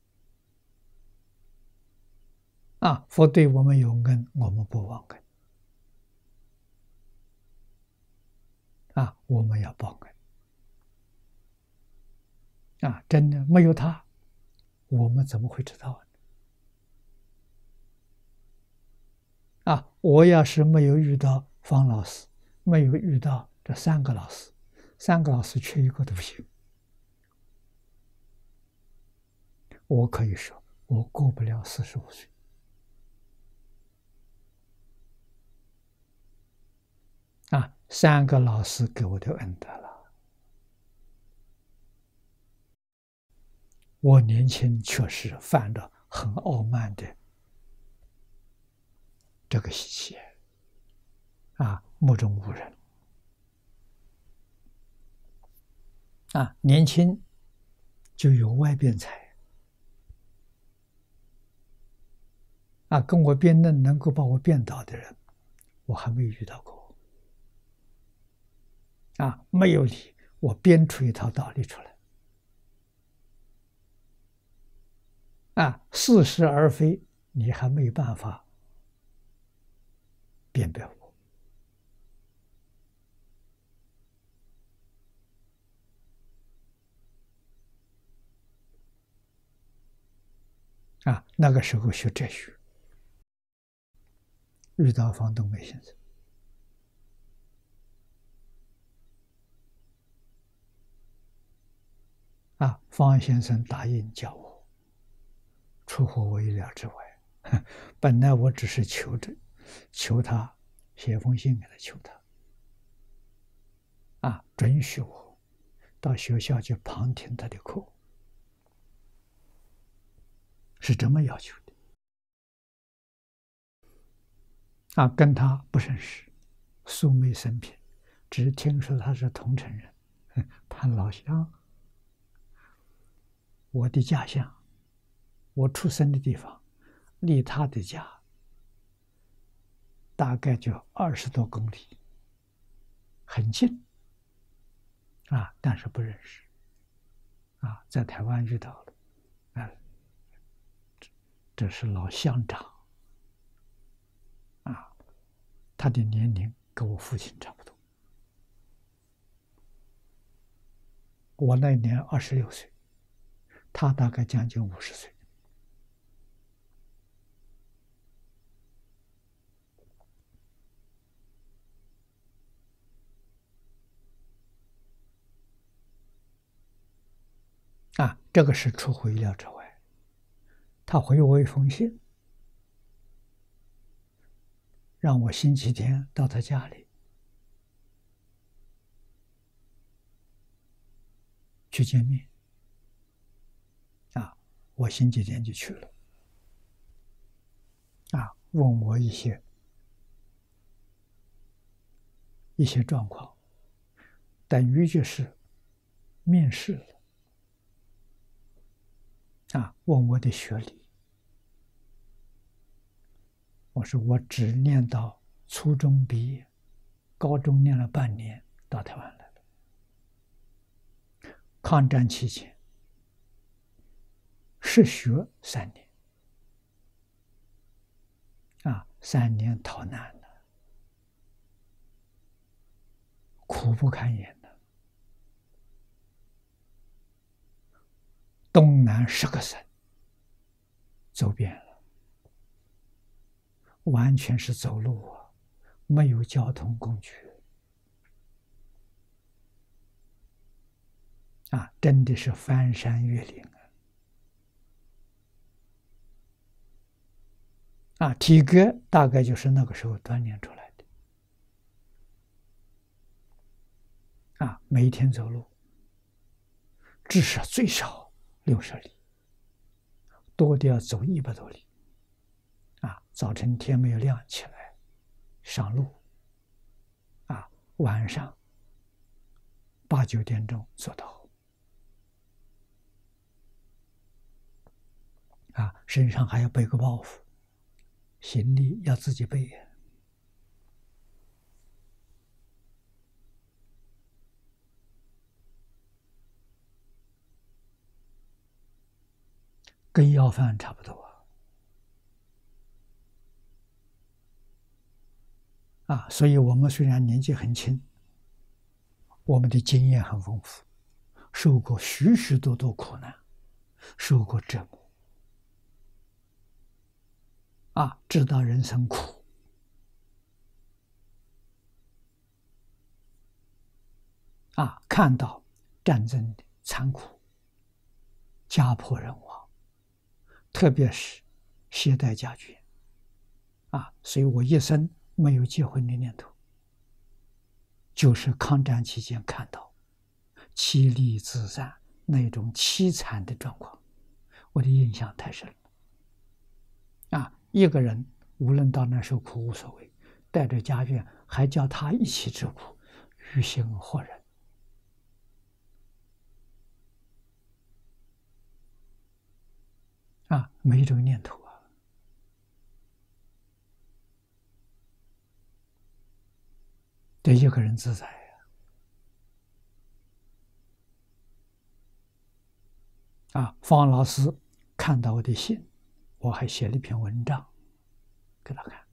佛对我们有恩，我们不忘恩。我们要报恩。真的没有他，我们怎么会知道呢？我要是没有遇到方老师，没有遇到这3个老师，3个老师缺一个都不行。我可以说，我过不了45岁。3个老师给我的恩德了。我年轻确实犯了很傲慢的这个习气，目中无人。年轻就有外辩才，跟我辩论能够把我辩倒的人，我还没有遇到过。没有理，我编出一套道理出来。似是而非，你还没有办法辨别我。那个时候学哲学，遇到方东梅先生。方先生答应教我，出乎我意料之外。本来我只是求他写封信给他，求他准许我到学校去旁听他的课，是这么要求的。跟他不认识，素昧生平，只听说他是桐城人，潘老乡。我的家乡，我出生的地方，离他的家大概就20多公里，很近。但是不认识。在台湾遇到了。这是老乡长。他的年龄跟我父亲差不多。 我那年26岁，他大概将近50岁。这个是出乎意料之外。他回我一封信，让我星期天到他家里去见面。我星期天就去了。问我一些状况，等于就是面试了。问我的学历，我说我只念到初中毕业，高中念了半年，到台湾来了。抗战期间，实学3年。3年逃难了，苦不堪言的。东南10个省走遍了，完全是走路没有交通工具。真的是翻山越岭体格大概就是那个时候锻炼出来的。每一天走路至少最少60里，多的要走100多里。早晨天没有亮起来上路，晚上8、9点钟做到。身上还要背个包袱，行李要自己背。跟要饭差不多。所以我们虽然年纪很轻，我们的经验很丰富，受过许许多多苦难，受过折磨。知道人生苦。看到战争的残酷，家破人亡，特别是携带家眷。所以我一生没有结婚的念头，就是抗战期间看到妻离子散那种凄惨的状况，我的印象太深了。一个人无论到那受苦无所谓，带着家眷还叫他一起吃苦，于心何忍？没这个念头对一个人自在方老师看到我的信，我还写了一篇文章给他看。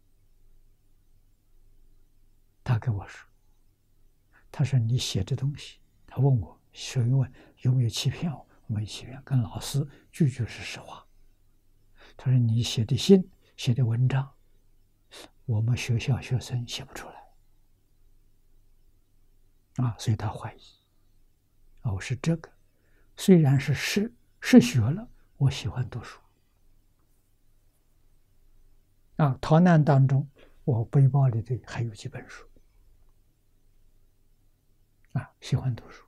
他跟我说，他说你写这东西，他问我询问有没有欺骗我，没欺骗，跟老师句句是实话。他说你写的信写的文章，我们学校学生写不出来所以他怀疑我是这个。虽然是学了，我喜欢读书逃难当中，我背包里头还有几本书喜欢读书。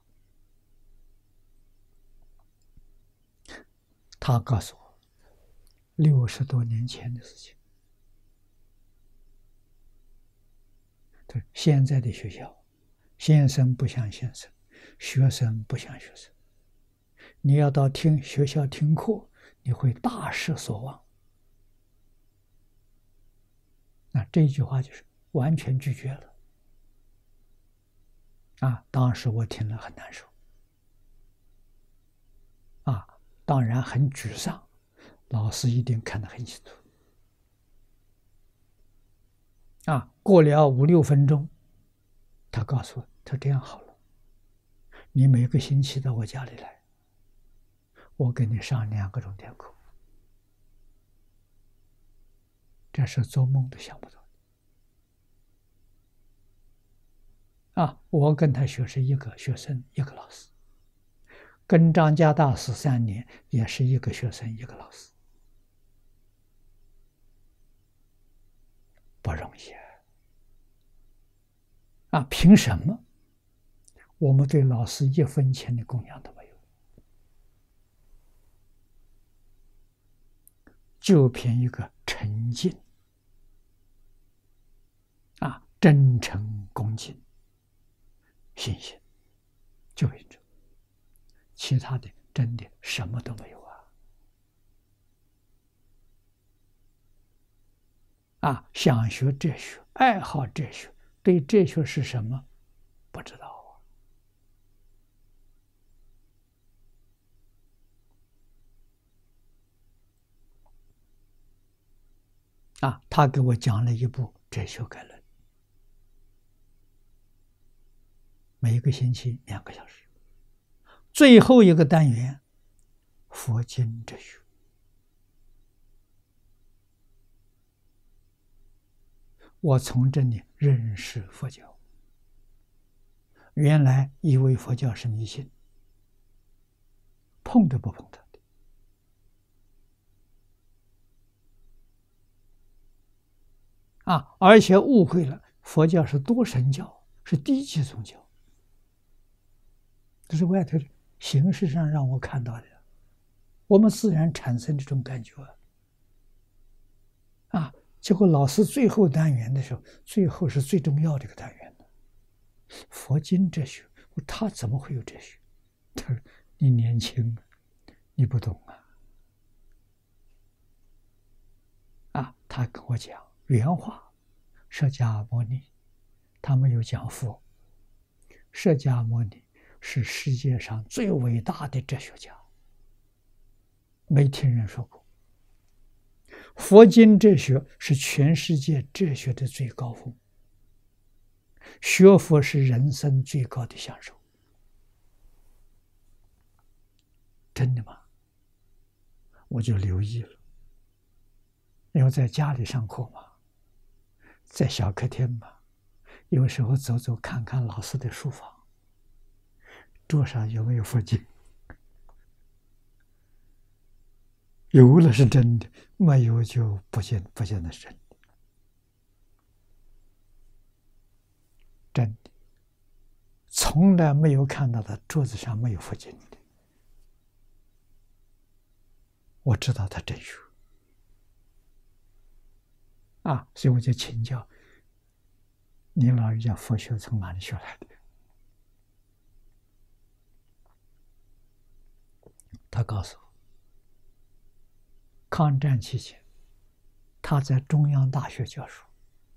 他告诉我60多年前的事情。对，现在的学校，先生不像先生，学生不像学生。你要到学校听课，你会大失所望。这一句话就是完全拒绝了当时我听了很难受当然很沮丧。老师一定看得很清楚过了5、6分钟，他告诉我，他这样好了， 你每个星期到我家里来，我给你上2个钟点课，这是做梦都想不到的啊！我跟他学是一个学生一个老师，跟张家大师3年也是一个学生一个老师，不容易啊！凭什么我们对老师1分钱的供养都没有？就凭一个诚敬啊，真诚恭敬信心，就凭这，其他的真的什么都没有啊！想学哲学，爱好哲学，对哲学是什么不知道啊！他给我讲了一部《哲学概论》，每个星期2个小时，最后一个单元佛经哲学。我从这里认识佛教，原来以为佛教是迷信，碰都不碰它的啊！而且误会了，佛教是多神教，是低级宗教，这是外头形式上让我看到的，我们自然产生这种感觉啊！结果老师最后单元的时候，最后是最重要的一个单元的佛经哲学，他怎么会有哲学？他说你年轻，你不懂啊！他跟我讲原话，释迦牟尼他没有讲佛，释迦牟尼是世界上最伟大的哲学家，没听人说过。佛经哲学是全世界哲学的最高峰，学佛是人生最高的享受。真的吗？我就留意了，因为在家里上课嘛，在小客厅嘛，有时候走走看看老师的书房，桌上有没有佛经？有了是真的，没有就不见得是真的。真的，从来没有看到他桌子上没有佛经的。我知道他真学啊，所以我就请教你老人家佛学从哪里学来的？他告诉我，抗战期间，他在中央大学教书，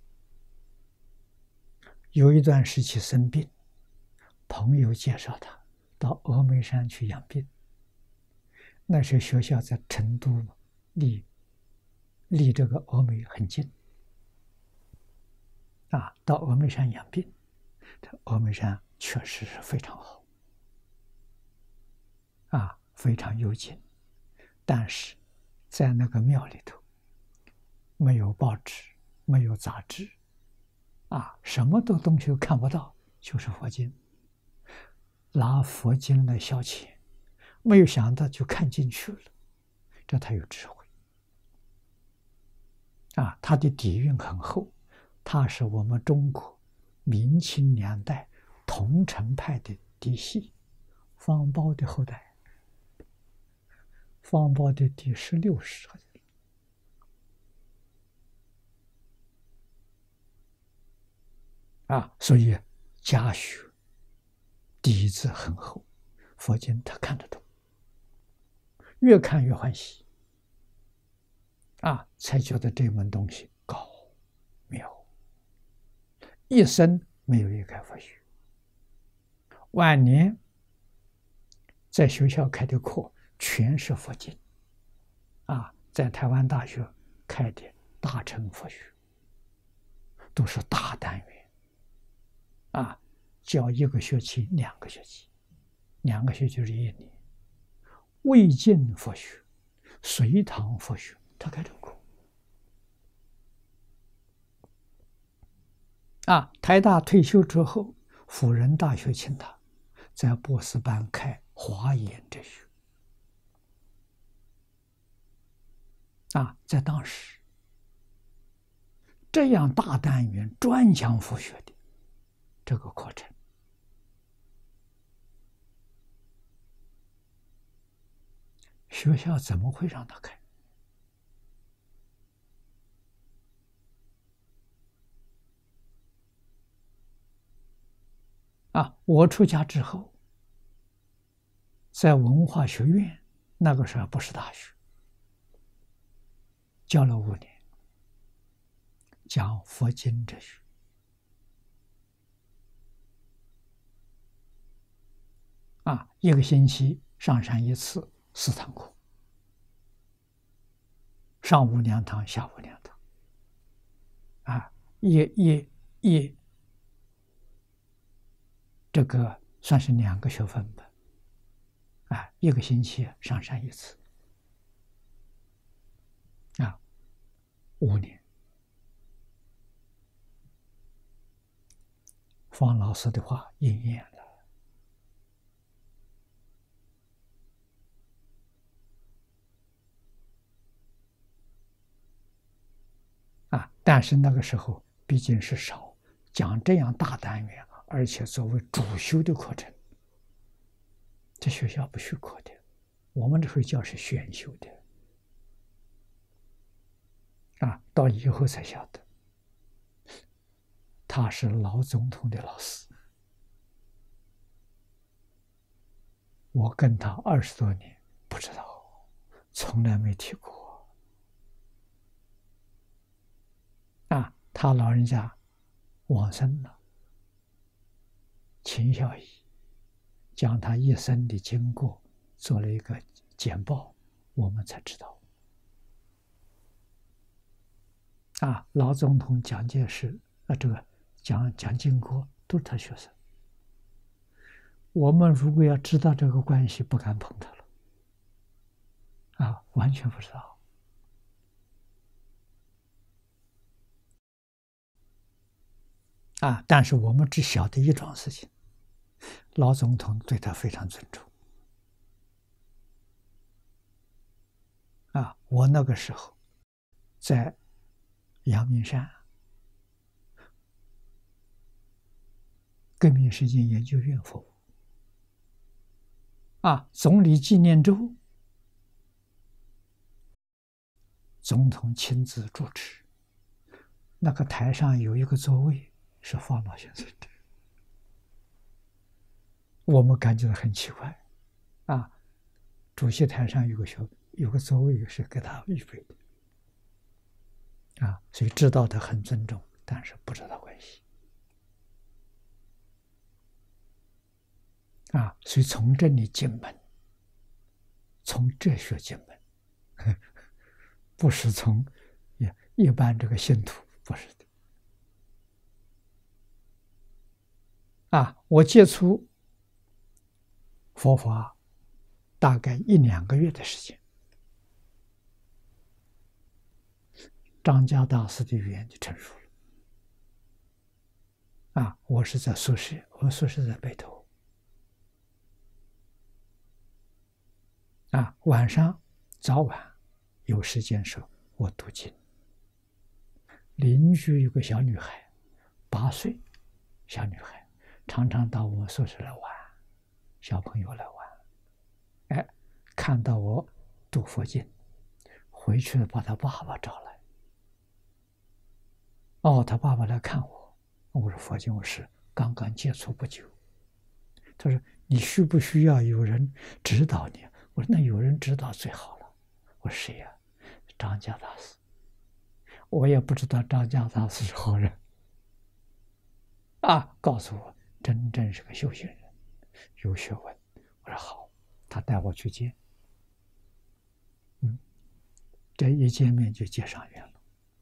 有一段时期生病，朋友介绍他到峨眉山去养病。那时学校在成都，离这个峨眉很近啊，到峨眉山养病。这峨眉山确实是非常好啊，非常幽静，但是在那个庙里头，没有报纸，没有杂志啊，什么东西都看不到，就是佛经，拿佛经来消遣，没有想到就看进去了，这他有智慧啊，他的底蕴很厚，他是我们中国明清2代桐城派的嫡系，方苞的后代，方苞的第16世啊，所以家学底子很厚，佛经他看得懂，越看越欢喜啊，才觉得这门东西高妙，一生没有离开佛学。晚年在学校开的课全是佛经啊，在台湾大学开的大乘佛学都是大单元啊，教1个学期2个学期 2个学就是1年。魏晋佛学、隋唐佛学，他开这个课。台大退休之后，辅仁大学请他，在博士班开华严哲学。在当时，这样大单元专讲佛学的这个课程，学校怎么会让他开？我出家之后，在文化学院，那个时候不是大学，教了5年，讲佛经哲学。1个星期上山1次，4堂课，上午2堂，下午2堂。这个算是2个学分吧。1个星期上山1次。5年。方老师的话应验了。但是那个时候毕竟是少，讲这样大单元，而且作为主修的课程，这学校不许可的。我们这会教是选修的。到以后才晓得，他是老总统的老师，我跟他20多年，不知道，从来没提过。他老人家往生了，秦孝仪将他一生的经过做了一个简报，我们才知道。老总统蒋介石这个蒋经国都是他学生。我们如果要知道这个关系，不敢碰他了。完全不知道。但是我们只晓得一桩事情，老总统对他非常尊重。我那个时候在阳明山革命实践研究院服务。总理纪念周，总统亲自主持，那个台上有一个座位是方老先生的，我们感觉到很奇怪。主席台上有个座位是给他预备的。所以知道他很尊重，但是不知道关系。所以从这里进门，从哲学进门，不是从一般这个信徒，不是的。我接触佛法大概1、2个月的时间，张家大师的语言就成熟了。我是在宿舍，我宿舍在北头。晚上早晚有时间时候，我读经。邻居有个小女孩，8岁，小女孩常常到我们宿舍来玩，小朋友来玩。看到我读佛经，回去了把他爸爸找来。他爸爸来看我，我说佛经我是刚刚接触不久。他说你需不需要有人指导你？我说那有人指导最好了。我说谁呀？张家大师。我也不知道张家大师是好人。告诉我真正是个修行人，有学问。我说好，他带我去见。这一见面就结上缘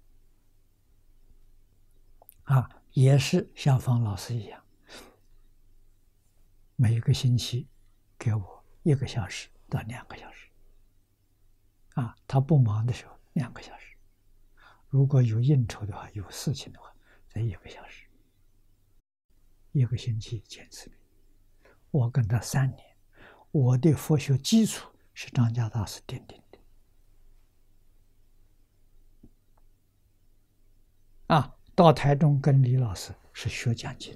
了。也是像方老师一样，每一个星期给我1个小时到2个小时。他不忙的时候2个小时，如果有应酬的话，有事情的话，才1个小时。1个星期见次面。我跟他3年，我的佛学基础是张家大师奠定的。到台中跟李老师是学讲经。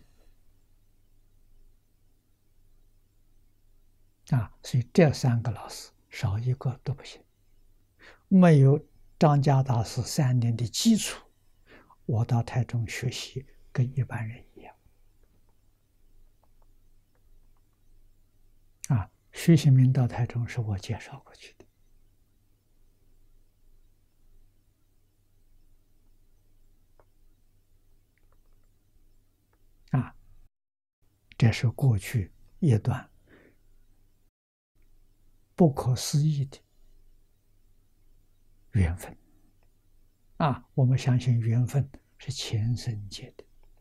所以这3个老师少一个都不行。没有张家大师3年的基础，我到台中学习跟一般人一样。徐行明到台中是我介绍过去的。这是过去一段不可思议的缘分。我们相信缘分是前生结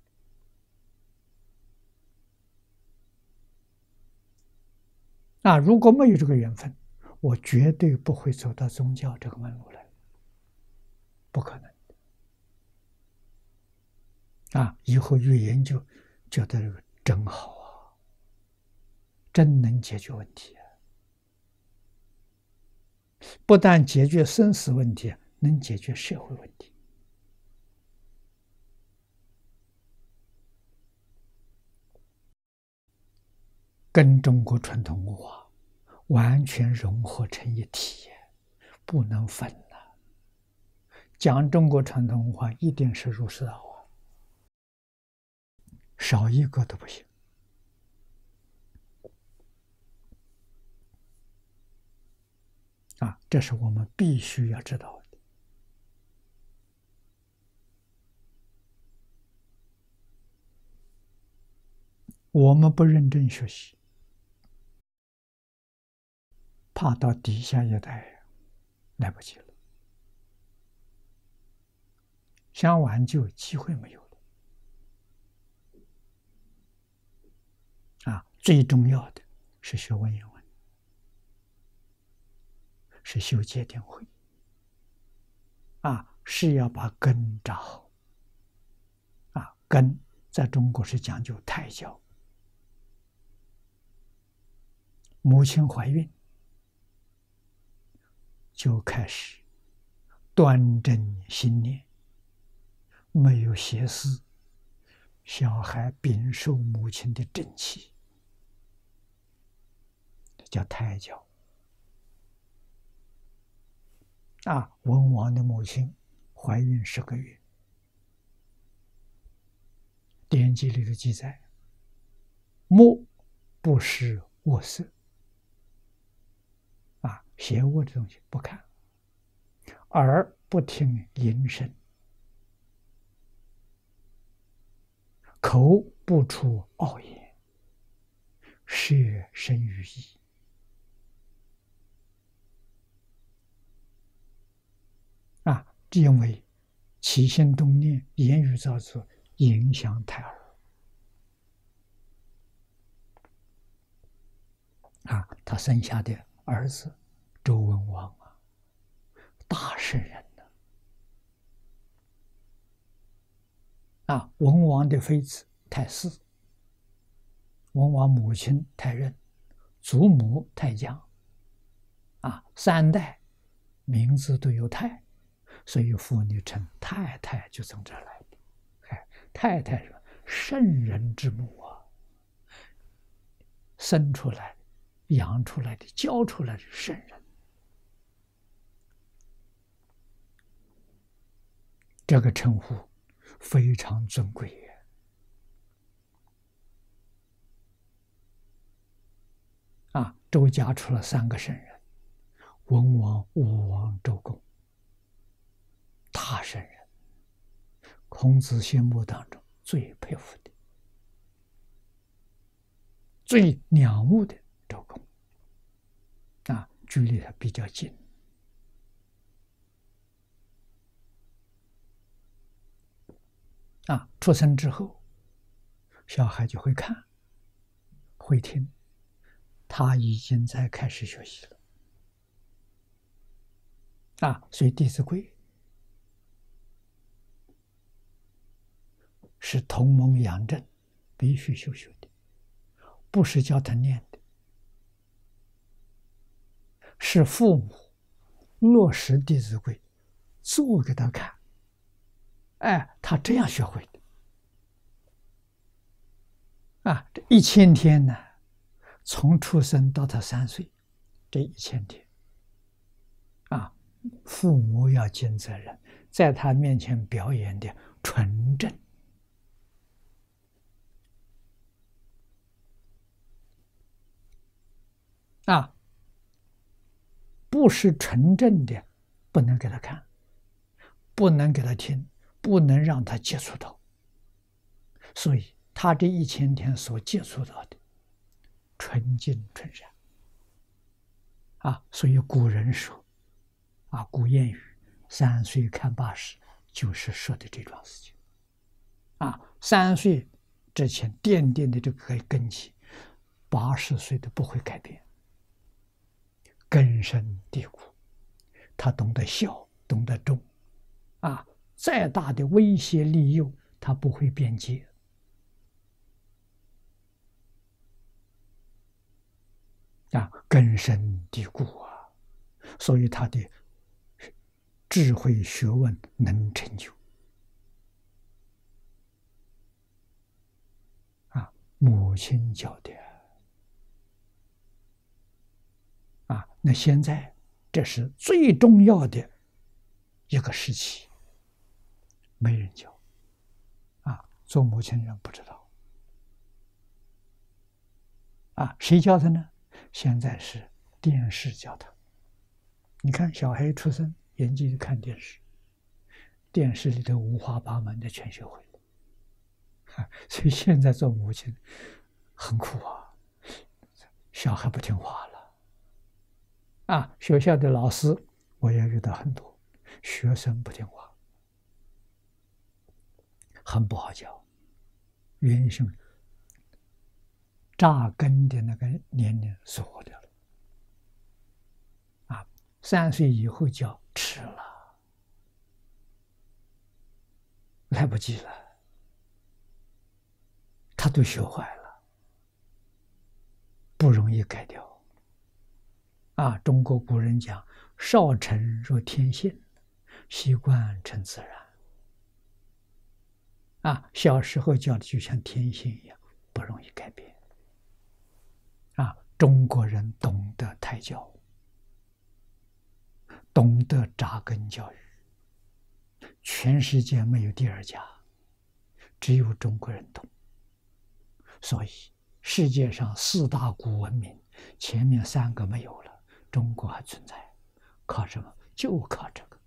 的。如果没有这个缘分，我绝对不会走到宗教这个门路来，不可能。以后越研究，觉得这个真好真能解决问题。不但解决生死问题，能解决社会问题。跟中国传统文化完全融合成一体，不能分了。讲中国传统文化一定是儒释道，少一个都不行。这是我们必须要知道的。我们不认真学习，怕到底下一代来不及了，想挽救机会没有了。最重要的是学文言文，是修戒定慧。是要把根扎好。根在中国是讲究胎教。母亲怀孕就开始端正心念，没有邪思，小孩禀受母亲的正气，这叫胎教。文王的母亲怀孕10个月，典籍里的记载，目不识恶色，邪恶的东西不看，耳不听淫声，口不出傲言，舌生于意。因为起心动念、言语造作影响胎儿。他生下的儿子周文王大圣人文王的妃子太姒，文王母亲太任，祖母太姜，3代名字都有太，所以妇女称太太就从这儿来的。太太是圣人之母生出来、养出来的、教出来的圣人。这个称呼非常尊贵。周家出了3个圣人：文王、武王、周公，大圣人。孔子心目当中最佩服的、最仰慕的周公，距离他比较近。出生之后，小孩就会看、会听， 他已经在开始学习了。所以《弟子规》是同盟养正必须修学的，不是叫他念的，是父母落实《弟子规》，做给他看，他这样学会的。这1000天呢，从出生到他3岁，这1000天，父母要尽责任，在他面前表演的纯正。不是纯正的，不能给他看，不能给他听，不能让他接触到。所以他这1000天所接触到的纯净纯善。所以古人说，古谚语“3岁看8十”，就是说的这桩事情。3岁之前奠定的这个根基，80岁都不会改变，根深蒂固。他懂得孝，懂得忠，再大的威胁利诱，他不会变节。根深蒂固所以他的智慧学问能成就。母亲教的那现在这是最重要的一个时期，没人教做母亲人不知道谁教他呢？现在是电视教他。你看小孩出生，眼睛就看电视，电视里头五花八门的全学会了。所以现在做母亲很苦小孩不听话了学校的老师我也遇到很多，学生不听话，很不好教。原因是扎根的那个年龄缩掉了3岁以后教迟了，来不及了，他都学坏了，不容易改掉中国古人讲少成若天性，习惯成自然小时候教的就像天性一样，不容易改变中国人懂得胎教，懂得扎根教育，全世界没有第二家，只有中国人懂。所以世界上4大古文明，前面3个没有了，中国还存在，靠什么？就靠这个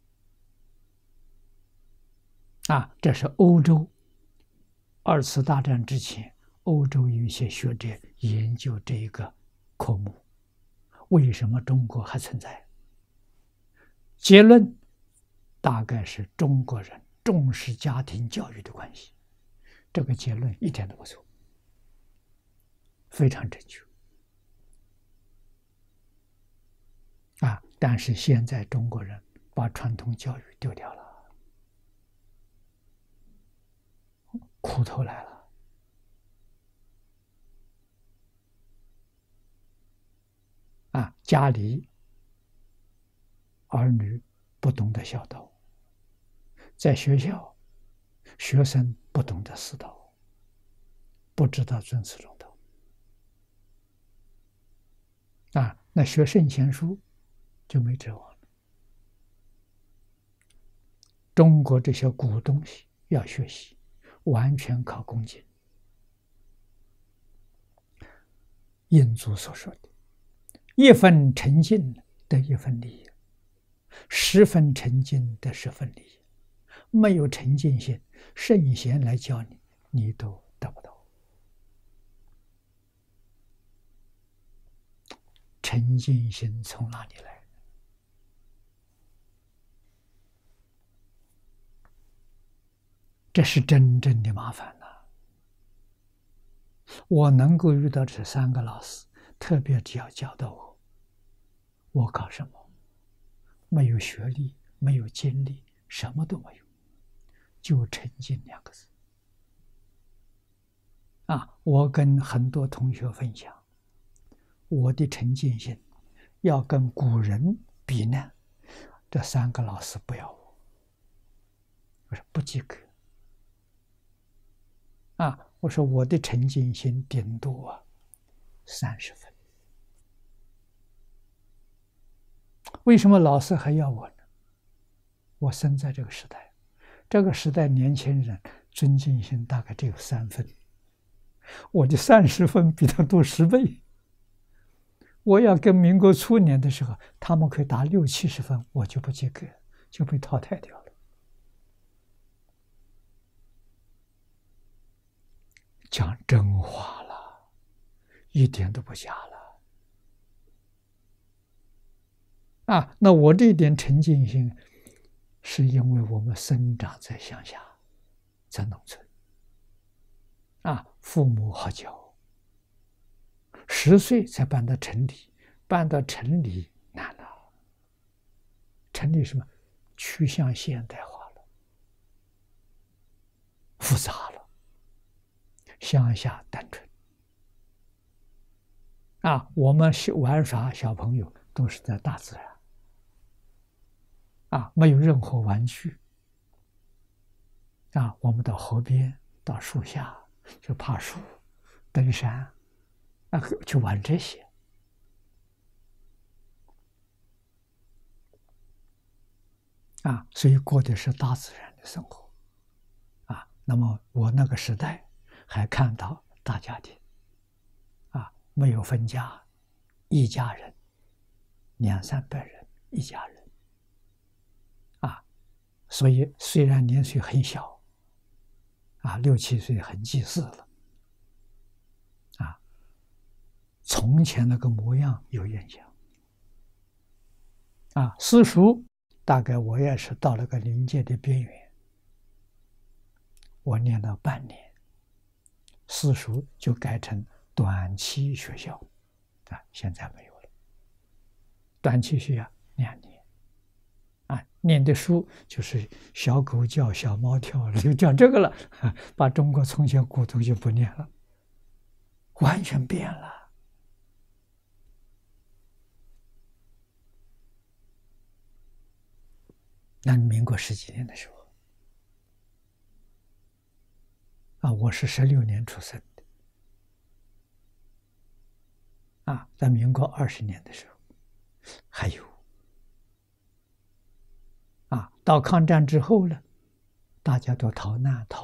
这是欧洲2次大战之前，欧洲有一些学者研究这一个科目，为什么中国还存在？结论大概是中国人重视家庭教育的关系。这个结论一点都不错，非常正确但是现在中国人把传统教育丢掉了，苦头来了家里儿女不懂得孝道，在学校学生不懂得师道，不知道尊师重道那学圣贤书就没指望了。中国这些古东西要学习，完全靠恭敬。印祖所说的1分诚信得1分利益，10分诚信得10分利益。没有诚信心，圣贤来教你，你都得不到。诚信心从哪里来？这是真正的麻烦我能够遇到这3个老师， 特别只要教导我考什么？没有学历，没有经历，什么都没有，就沉静两个字。我跟很多同学分享，我的沉静心要跟古人比呢，这3个老师不要我说不及格。我说我的沉静心顶多30分。为什么老师还要我呢？我生在这个时代，这个时代年轻人尊敬心大概只有3分，我的30分比他多10倍。我要跟民国初年的时候，他们可以达60、70分，我就不及格，就被淘汰掉了。讲真话了，一点都不假了。那我这一点沉静心，是因为我们生长在乡下，在农村，父母好教，10岁才搬到城里，搬到城里难了。城里什么趋向现代化了，复杂了，乡下单纯。我们玩耍，小朋友都是在大自然，没有任何玩具。我们到河边，到树下去爬树、登山，去玩这些。所以过的是大自然的生活。那么我那个时代还看到大家庭，没有分家，一家人200、300人一家人，所以虽然年岁很小，6、7岁很祭祀了，从前那个模样有印象。私塾大概我也是到了个临界的边缘，我念了半年，私塾就改成短期学校，现在没有了。短期学校2年，念的书就是小狗叫、小猫跳，就讲这个了，把中国从前古读就不念了，完全变了。那民国10几年的时候，我是16年出生的，在民国20年的时候，还有，到抗战之后呢，大家都逃难逃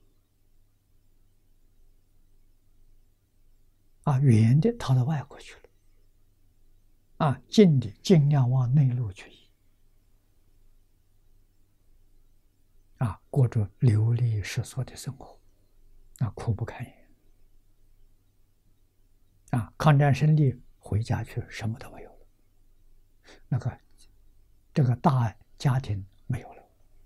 亡，远的逃到外国去了，近的尽量往内陆去移，过着流离失所的生活，苦不堪言。抗战胜利回家去，什么都没有了，这个大家庭没有了。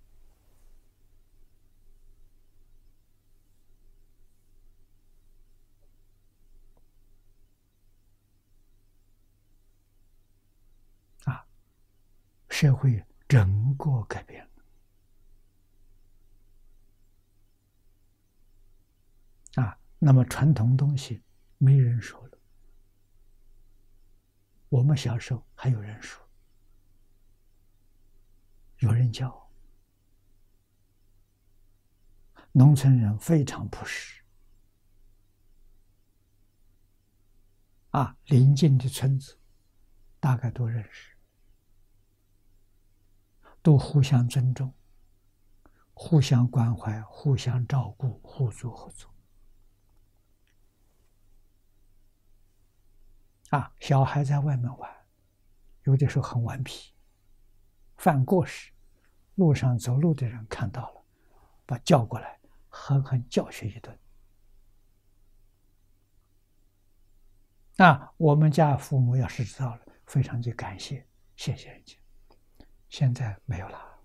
社会整个改变了，那么传统东西没人说了。我们小时候还有人说，有人教，农村人非常朴实，邻近的村子大概都认识，都互相尊重，互相关怀，互相照顾，互助合作。小孩在外面玩，有的时候很顽皮，犯过失，路上走路的人看到了，把叫过来，狠狠教训一顿。我们家父母要是知道了，非常的感谢，谢谢人家。现在没有了，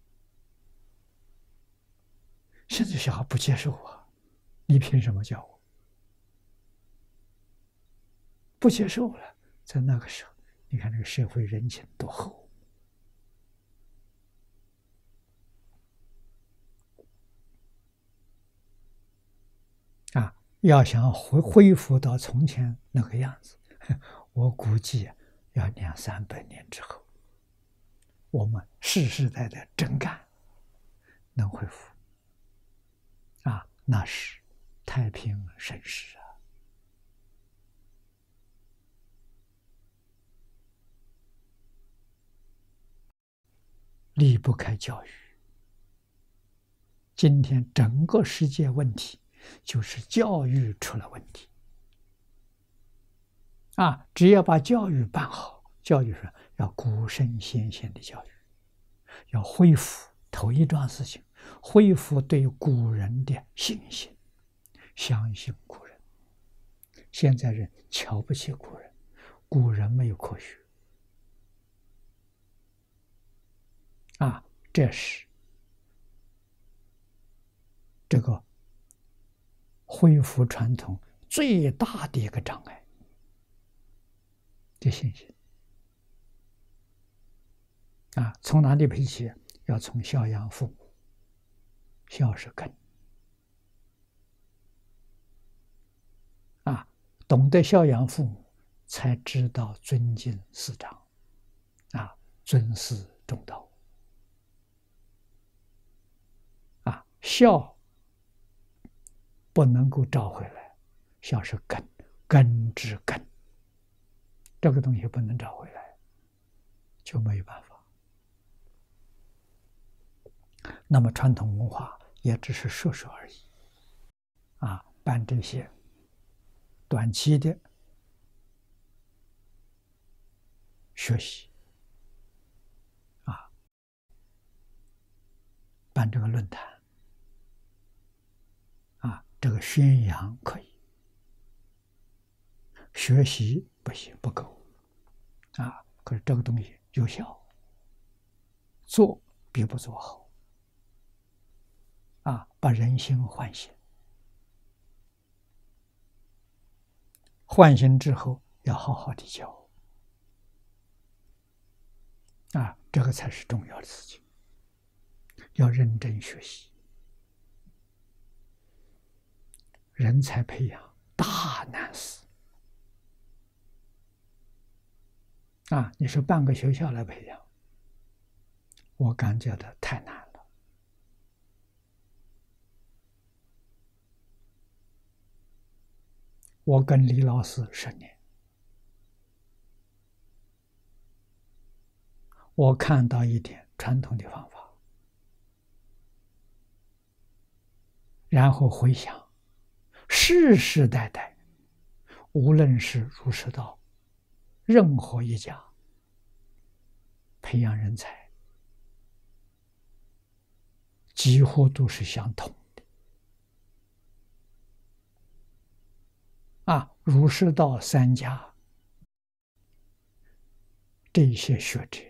现在小孩不接受我，你凭什么教我？ 不接受了，在那个时候，你看这个社会人情多厚啊！要想恢复到从前那个样子，我估计要200-300年之后，我们世世代代真干能恢复啊，那是太平盛世啊！离不开教育。今天整个世界问题就是教育出了问题啊！只要把教育办好，教育是要古圣先贤的教育，要恢复头一桩事情，恢复对古人的信心，相信古人。现在人瞧不起古人，古人没有科学啊，这是这个恢复传统最大的一个障碍的信心啊！从哪里培起？要从孝养父母，孝是根啊！懂得孝养父母，才知道尊敬师长啊，尊师重道啊！孝不能够找回来，孝是根，根之根，这个东西不能找回来，就没有办法。那么传统文化也只是说说而已啊，办这些短期的学习啊，办这个论坛啊，这个宣扬可以，学习不行，不够啊。可是这个东西有效，做比不做好啊，把人心唤醒，唤醒之后要好好的教啊，这个才是重要的事情，要认真学习。人才培养大难事啊！你说办个学校来培养，我感觉的太难了。我跟李老师10年，我看到一点传统的方法，然后回想世世代代，无论是儒释道，任何一家培养人才，几乎都是相同的啊。儒释道3家这些学者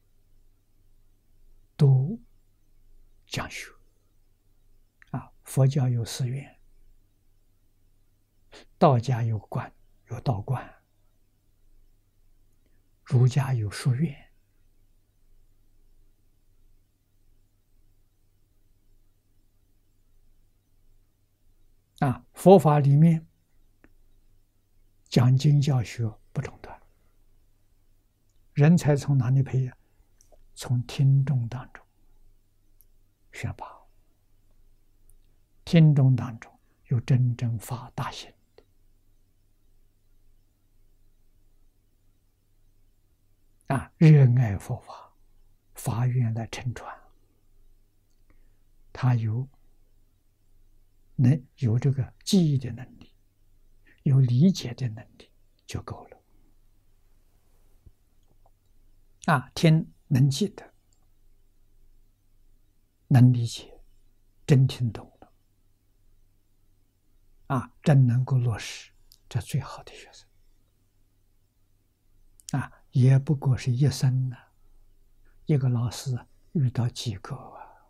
都讲学啊，佛教有寺院，道家有道观，儒家有书院啊。佛法里面讲经教学不中断，人才从哪里培养？从听众当中选拔，听众当中有真正发大心的啊，热爱佛法，发愿来承传，他有这个记忆的能力，有理解的能力就够了啊！听能记得，能理解，真听懂了啊，真能够落实，这最好的学生啊，也不过是一生呢，一个老师遇到几个啊，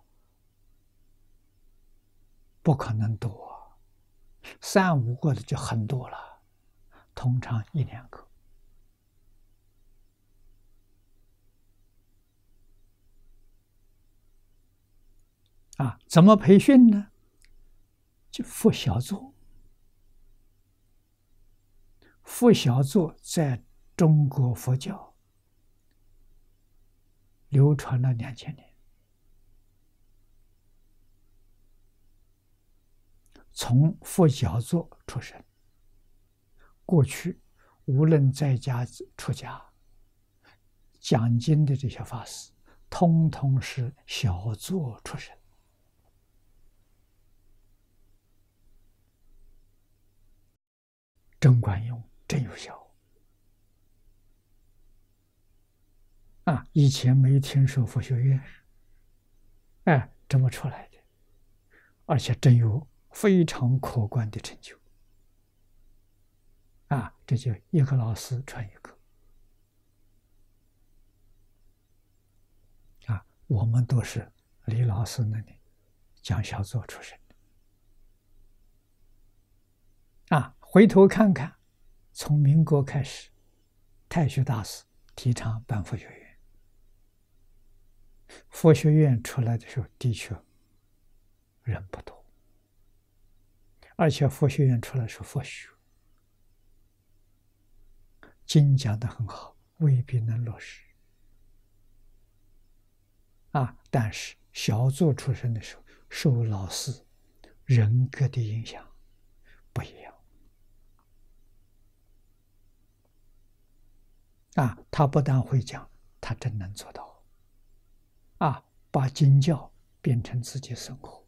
不可能多，3、5个的就很多了。 通常1、2个。怎么培训呢？就佛小座。佛小座在中国佛教流传了2000年，从佛小座出生。过去无论在家出家讲经的这些法师，通通是小座出身。真管用，真有效。以前没听说佛学院，这么出来的，而且真有非常可观的成就。这就一个老师传一个。我们都是李老师那里讲小座出身的。回头看看，从民国开始，太虚大师提倡办佛学院。佛学院出来的时候，的确人不多，而且佛学院出来是佛学，经讲得很好，未必能落实。但是小座出身的时候，受老师人格的影响不一样。他不但会讲，他真能做到。把经教变成自己生活，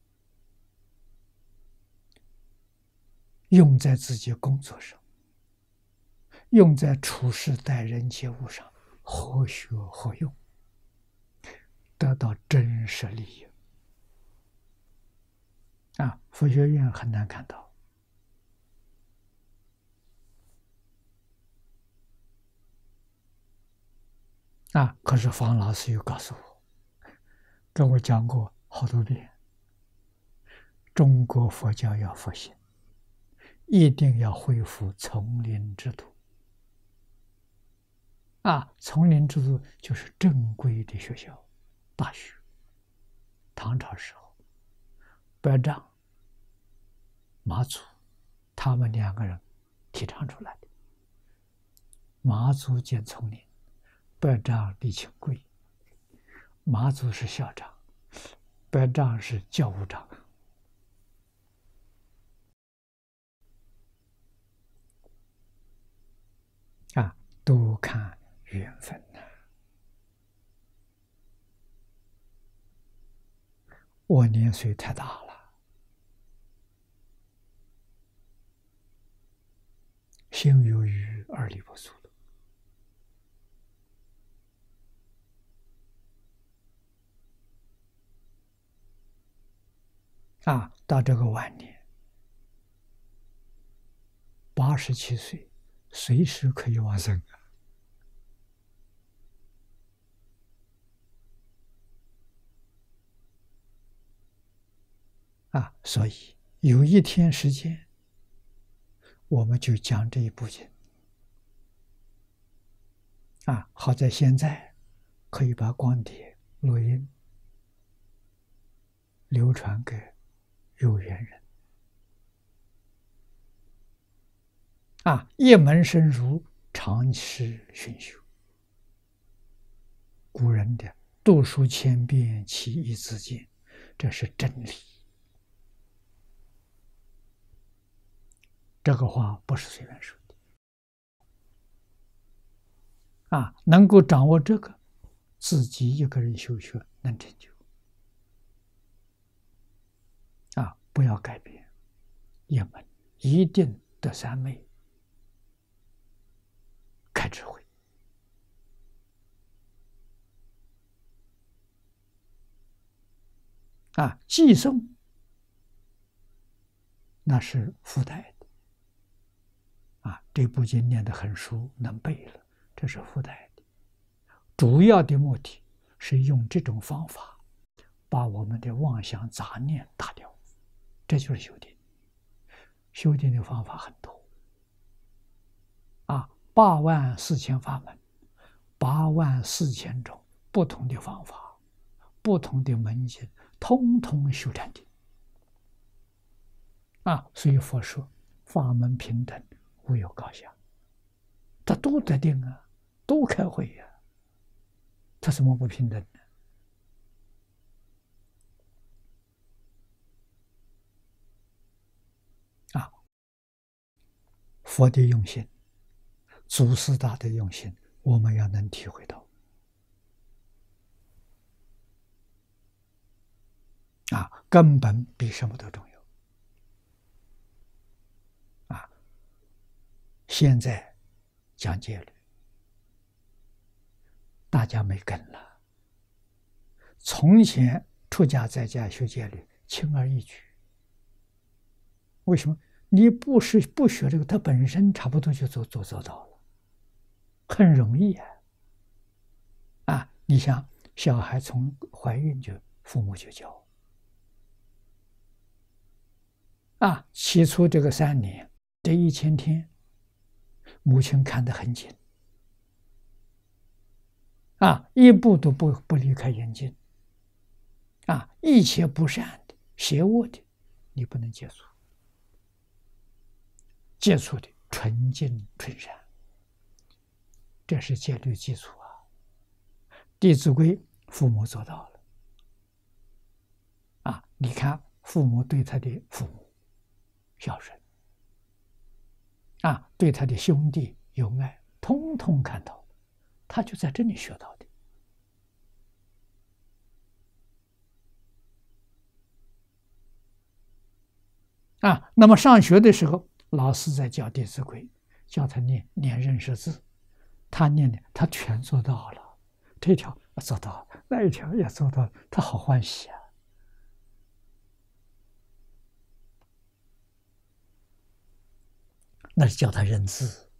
用在自己工作上，用在处事待人接物上，何学何用，得到真实利益。佛学院很难看到。可是方老师又告诉我，跟我讲过好多遍，中国佛教要复兴，一定要恢复丛林制度。丛林制度就是正规的学校，大学。唐朝时候，百丈、马祖他们2个人提倡出来的。马祖建丛林，百丈李清贵。马祖是校长，百丈是教务长。都看缘分呐。我年岁太大了，心有余而力不足了。到这个晚年，87岁，随时可以往生。所以有一天时间，我们就讲这一部经。好在现在可以把光碟录音流传给有缘人。一门深入，长期熏修。古人的读书千遍，其义自见，这是真理。这个话不是随便说的。能够掌握这个，自己一个人修学能成就。不要改变，一门一定得三昧，开智慧。寄送那是附带的。这部经念得很熟，能背了，这是附带的。主要的目的是用这种方法把我们的妄想杂念打掉，这就是修定。修定的方法很多。 84000法门，84000种不同的方法，不同的门径，通通修禅定。所以佛说法门平等，无有高下。他都得定啊，都开会呀，他怎么不平等呢？佛的用心，祖师大的用心，我们要能体会到。根本比什么都重要。现在讲戒律，大家没跟了。从前出家在家修戒律，轻而易举。为什么？你不学这个，他本身差不多就做到了，很容易你想，小孩从怀孕就父母就教起初这个3年，这1000天，母亲看得很紧一步都不离开眼睛一切不善的、邪恶的，你不能接触。接触的纯净纯善，这是戒律基础弟子规父母做到了你看父母对他的父母孝顺对他的兄弟有爱，通通看到，他就在这里学到的那么上学的时候，老师在教弟子规，叫他念认识字，他念的他全做到了，这条做到了，那一条也做到了，他好欢喜那是叫他认字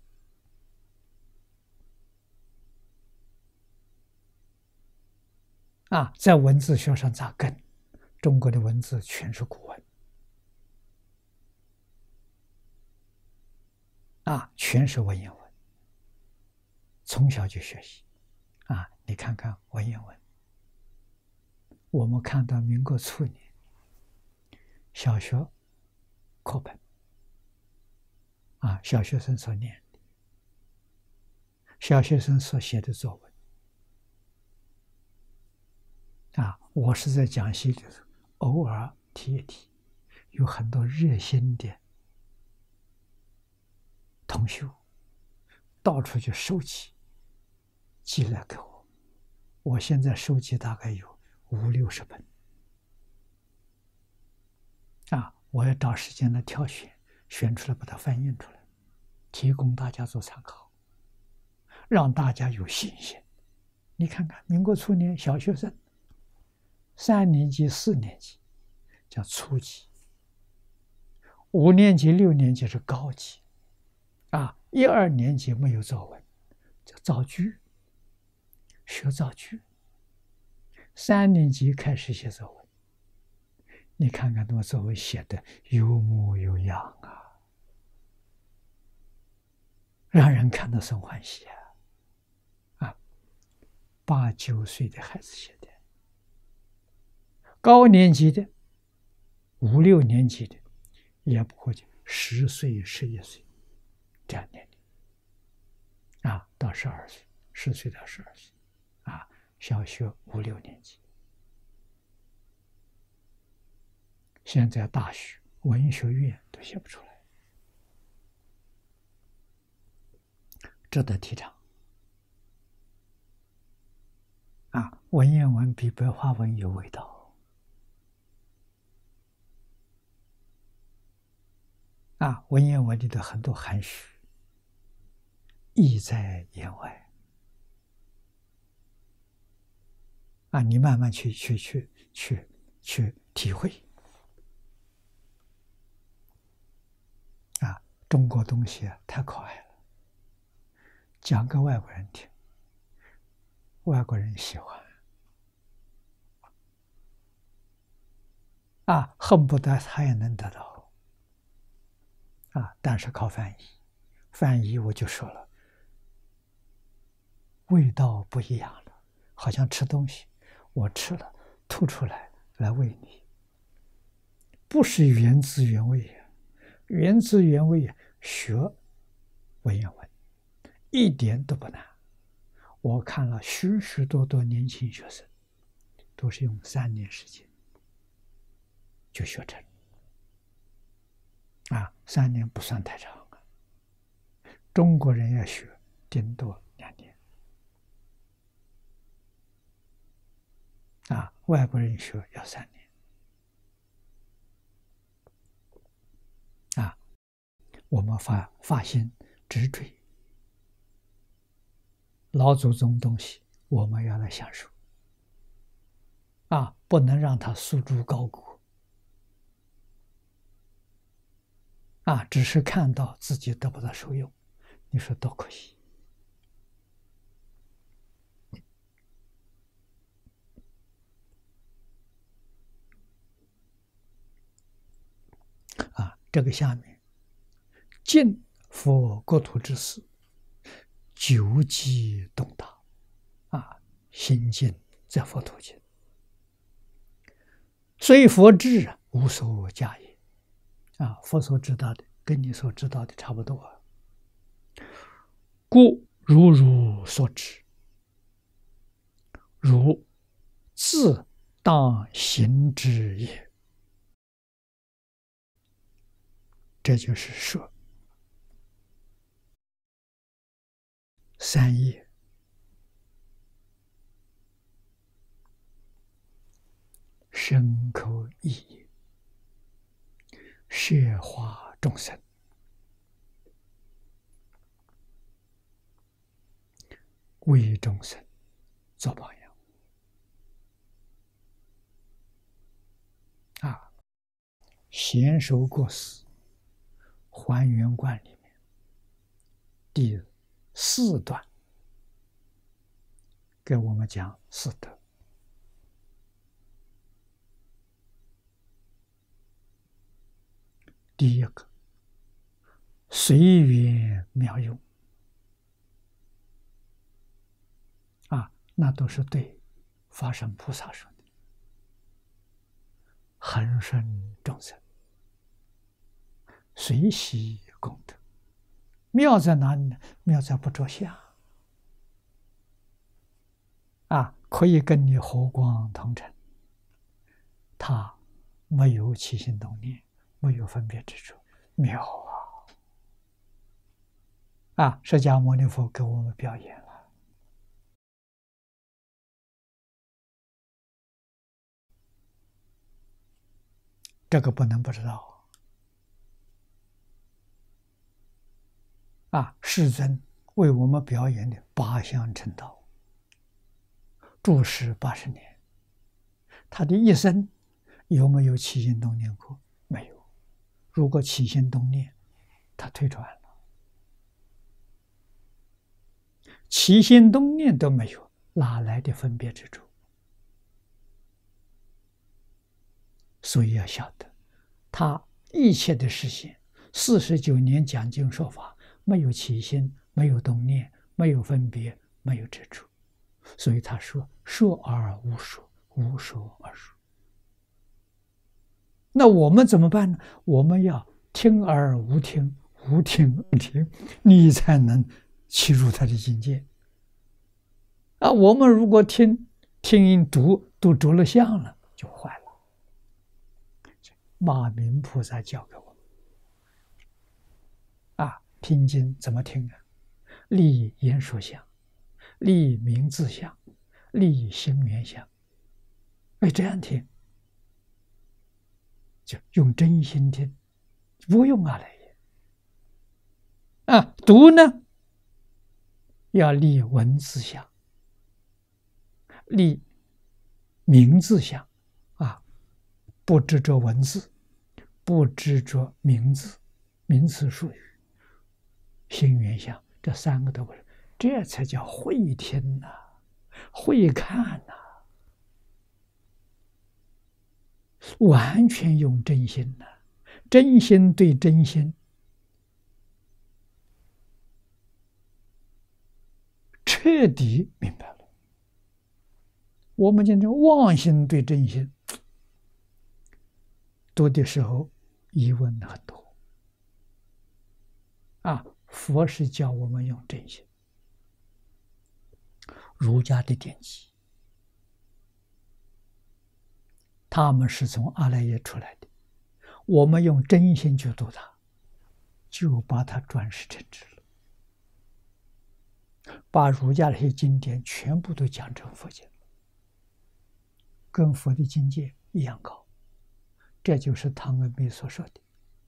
在文字学上扎根。中国的文字全是古文全是文言文，从小就学习你看看文言文，我们看到民国初年小学课本小学生所念的，小学生所写的作文我是在讲习的时候偶尔提一提，有很多热心的同学到处去收集，寄来给我。我现在收集大概有50-60本我要找时间来挑选出来，把它翻译出来，提供大家做参考，让大家有信心。你看看民国初年小学生3年级、4年级叫初级，5年级、6年级是高级1、2年级没有作文，叫造句，学造句。3年级开始写作文，你看看他们作文写的有模有样让人看得生欢喜8、9岁的孩子写的，高年级的5、6年级的也不会10岁、11岁这样年龄到12岁，10岁到12岁小学5、6年级。现在大学文学院都写不出来，值得提倡文言文比白话文有味道文言文里的很多含蓄意在言外你慢慢去体会中国东西太可爱了，讲给外国人听，外国人喜欢恨不得他也能得到但是靠翻译，翻译我就说了， 味道不一样了，好像吃东西，我吃了吐出来喂你，不是原汁原味呀，原汁原味呀，学文言文一点都不难。我看了许许多多年轻学生，都是用3年时间就学成。3年不算太长啊。中国人要学，顶多2年。外国人学要3年。我们发心直追老祖宗东西，我们要来享受。不能让他束诸高阁。只是看到自己得不到受用，你说多可惜。这个下面尽佛国土之事，久积动荡。心尽则佛土尽。虽佛智，无所假也。佛所知道的跟你所知道的差不多。故如所知，如自当行之也。这就是说3业。身口意业，摄化众生，为众生做榜样。贤首过世还原观里面第4段给我们讲4德。第一个，随缘妙用。那都是对法身菩萨说的。恒顺众生，随喜功德。妙在哪里呢？妙在不着相。可以跟你和光同尘，他没有起心动念，没有分别之处，妙释迦牟尼佛给我们表演了。这个不能不知道。世尊为我们表演的8相成道，住世80年，他的一生有没有起心动念过？没有。如果起心动念，他退转了。起心动念都没有，哪来的分别之处？所以要晓得，他一切的实现，49年讲经说法，没有起心，没有动念，没有分别，没有执着。所以他说说而无说，无说而说。那我们怎么办呢？我们要听而无听，无听而听，你才能契入他的境界。我们如果听读都着了相了，就坏了。马明菩萨教给我们听经怎么听立言说相，立名字相，立心缘相。这样听就用真心听，不用来读呢要立文字相，立名字相不执着文字，不执着名字、名词术语，心缘相，这3个都不是，这才叫会听会看完全用真心真心对真心，彻彻底明白了。我们今天妄心对真心读的时候疑问很多啊。佛是教我们用真心，儒家的典籍，他们是从阿赖耶出来的，我们用真心去读它，就把它转世成智了，把儒家的些经典全部都讲成佛经，跟佛的境界一样高。这就是汤恩比所说的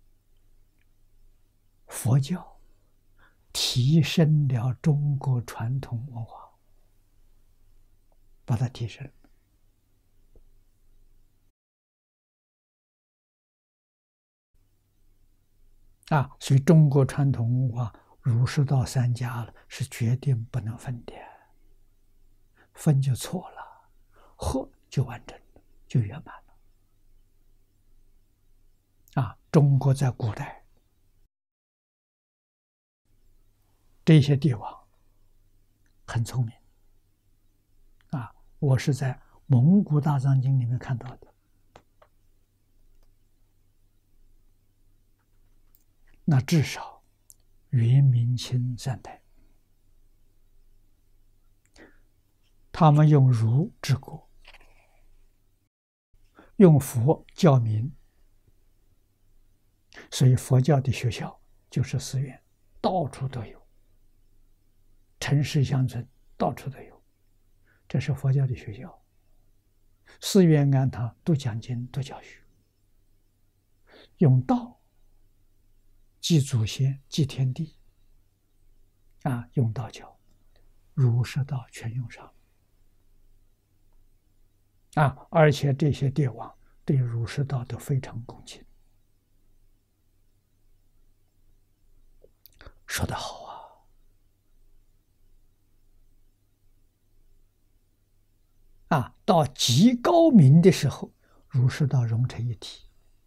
佛教提升了中国传统文化，把它提升啊！所以中国传统文化儒释道三家了，是决定不能分的，分就错了，合就完整了，就圆满了。啊，中国在古代这些帝王很聪明啊，我是在《蒙古大藏经》里面看到的。那至少元、明、清三代，他们用儒治国，用佛教民，所以佛教的学校就是寺院，到处都有，城市乡村到处都有，这是佛教的学校。寺院庵堂都讲经，都教学，用道祭祖先，祭天地啊，用道教，儒释道全用上啊，而且这些帝王对儒释道都非常恭敬。说得好啊！到极高明的时候，儒释道融成一体。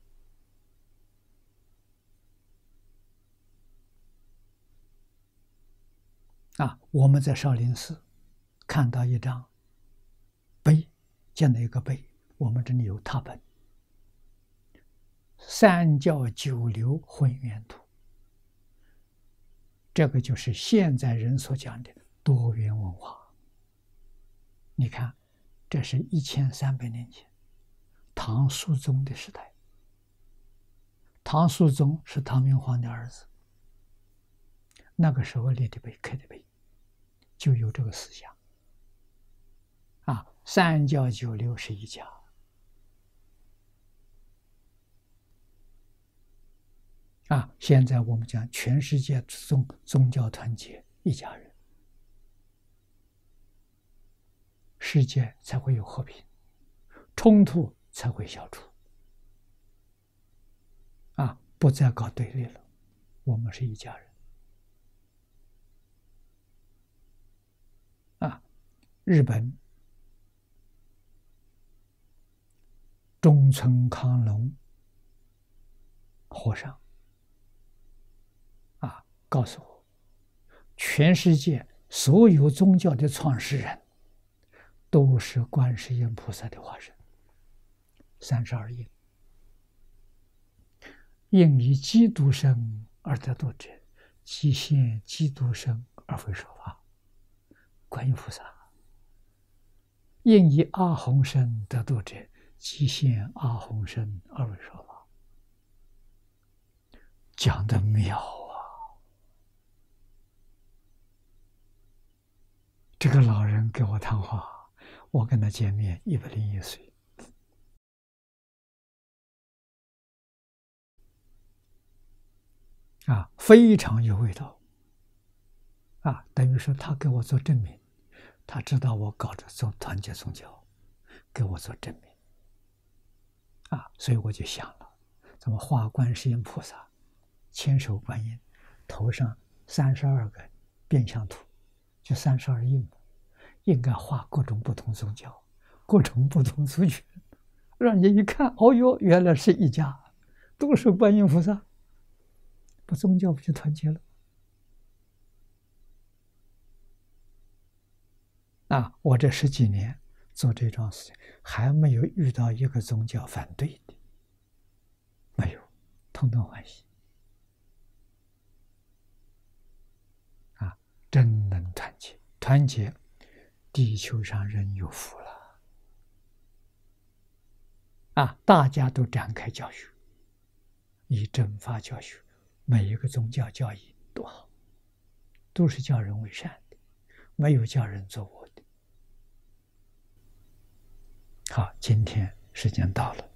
啊，我们在少林寺看到一张碑，见到一个碑，我们这里有拓本，三教九流混元图，这个就是现在人所讲的多元文化。你看，这是1300年前，唐肃宗的时代。唐肃宗是唐明皇的儿子，那个时候立的碑、刻的碑，就有这个思想。啊，三教九流是一家。啊，现在我们讲全世界宗教团结一家人，世界才会有和平，冲突才会消除。啊，不再搞对立了，我们是一家人。啊，日本中村康隆和尚啊，告诉我，全世界所有宗教的创始人都是观世音菩萨的化身，32应。应以基督身而得度者，即现基督身而为说法。观音菩萨应以阿弘身得度者，即现阿弘身而为说法。讲得妙啊！这个老人给我谈话，我跟他见面101岁。啊，非常有味道。啊，等于说他给我做证明，他知道我搞着做团结宗教，给我做证明。啊，所以我就想了，怎么画观世音菩萨，千手观音，头上32个变相图，就32应，应该画各种不同宗教，各种不同族群，让人一看，哦哟，原来是一家，都是观音菩萨。不宗教不就团结了？ 我这十几年做这桩事情，还没有遇到一个宗教反对的，没有，通通欢喜。真能团结，团结，地球上人有福了。大家都展开教学，以正法教学，每一个宗教教义都好，都是教人为善的，没有教人做恶的。好，今天时间到了。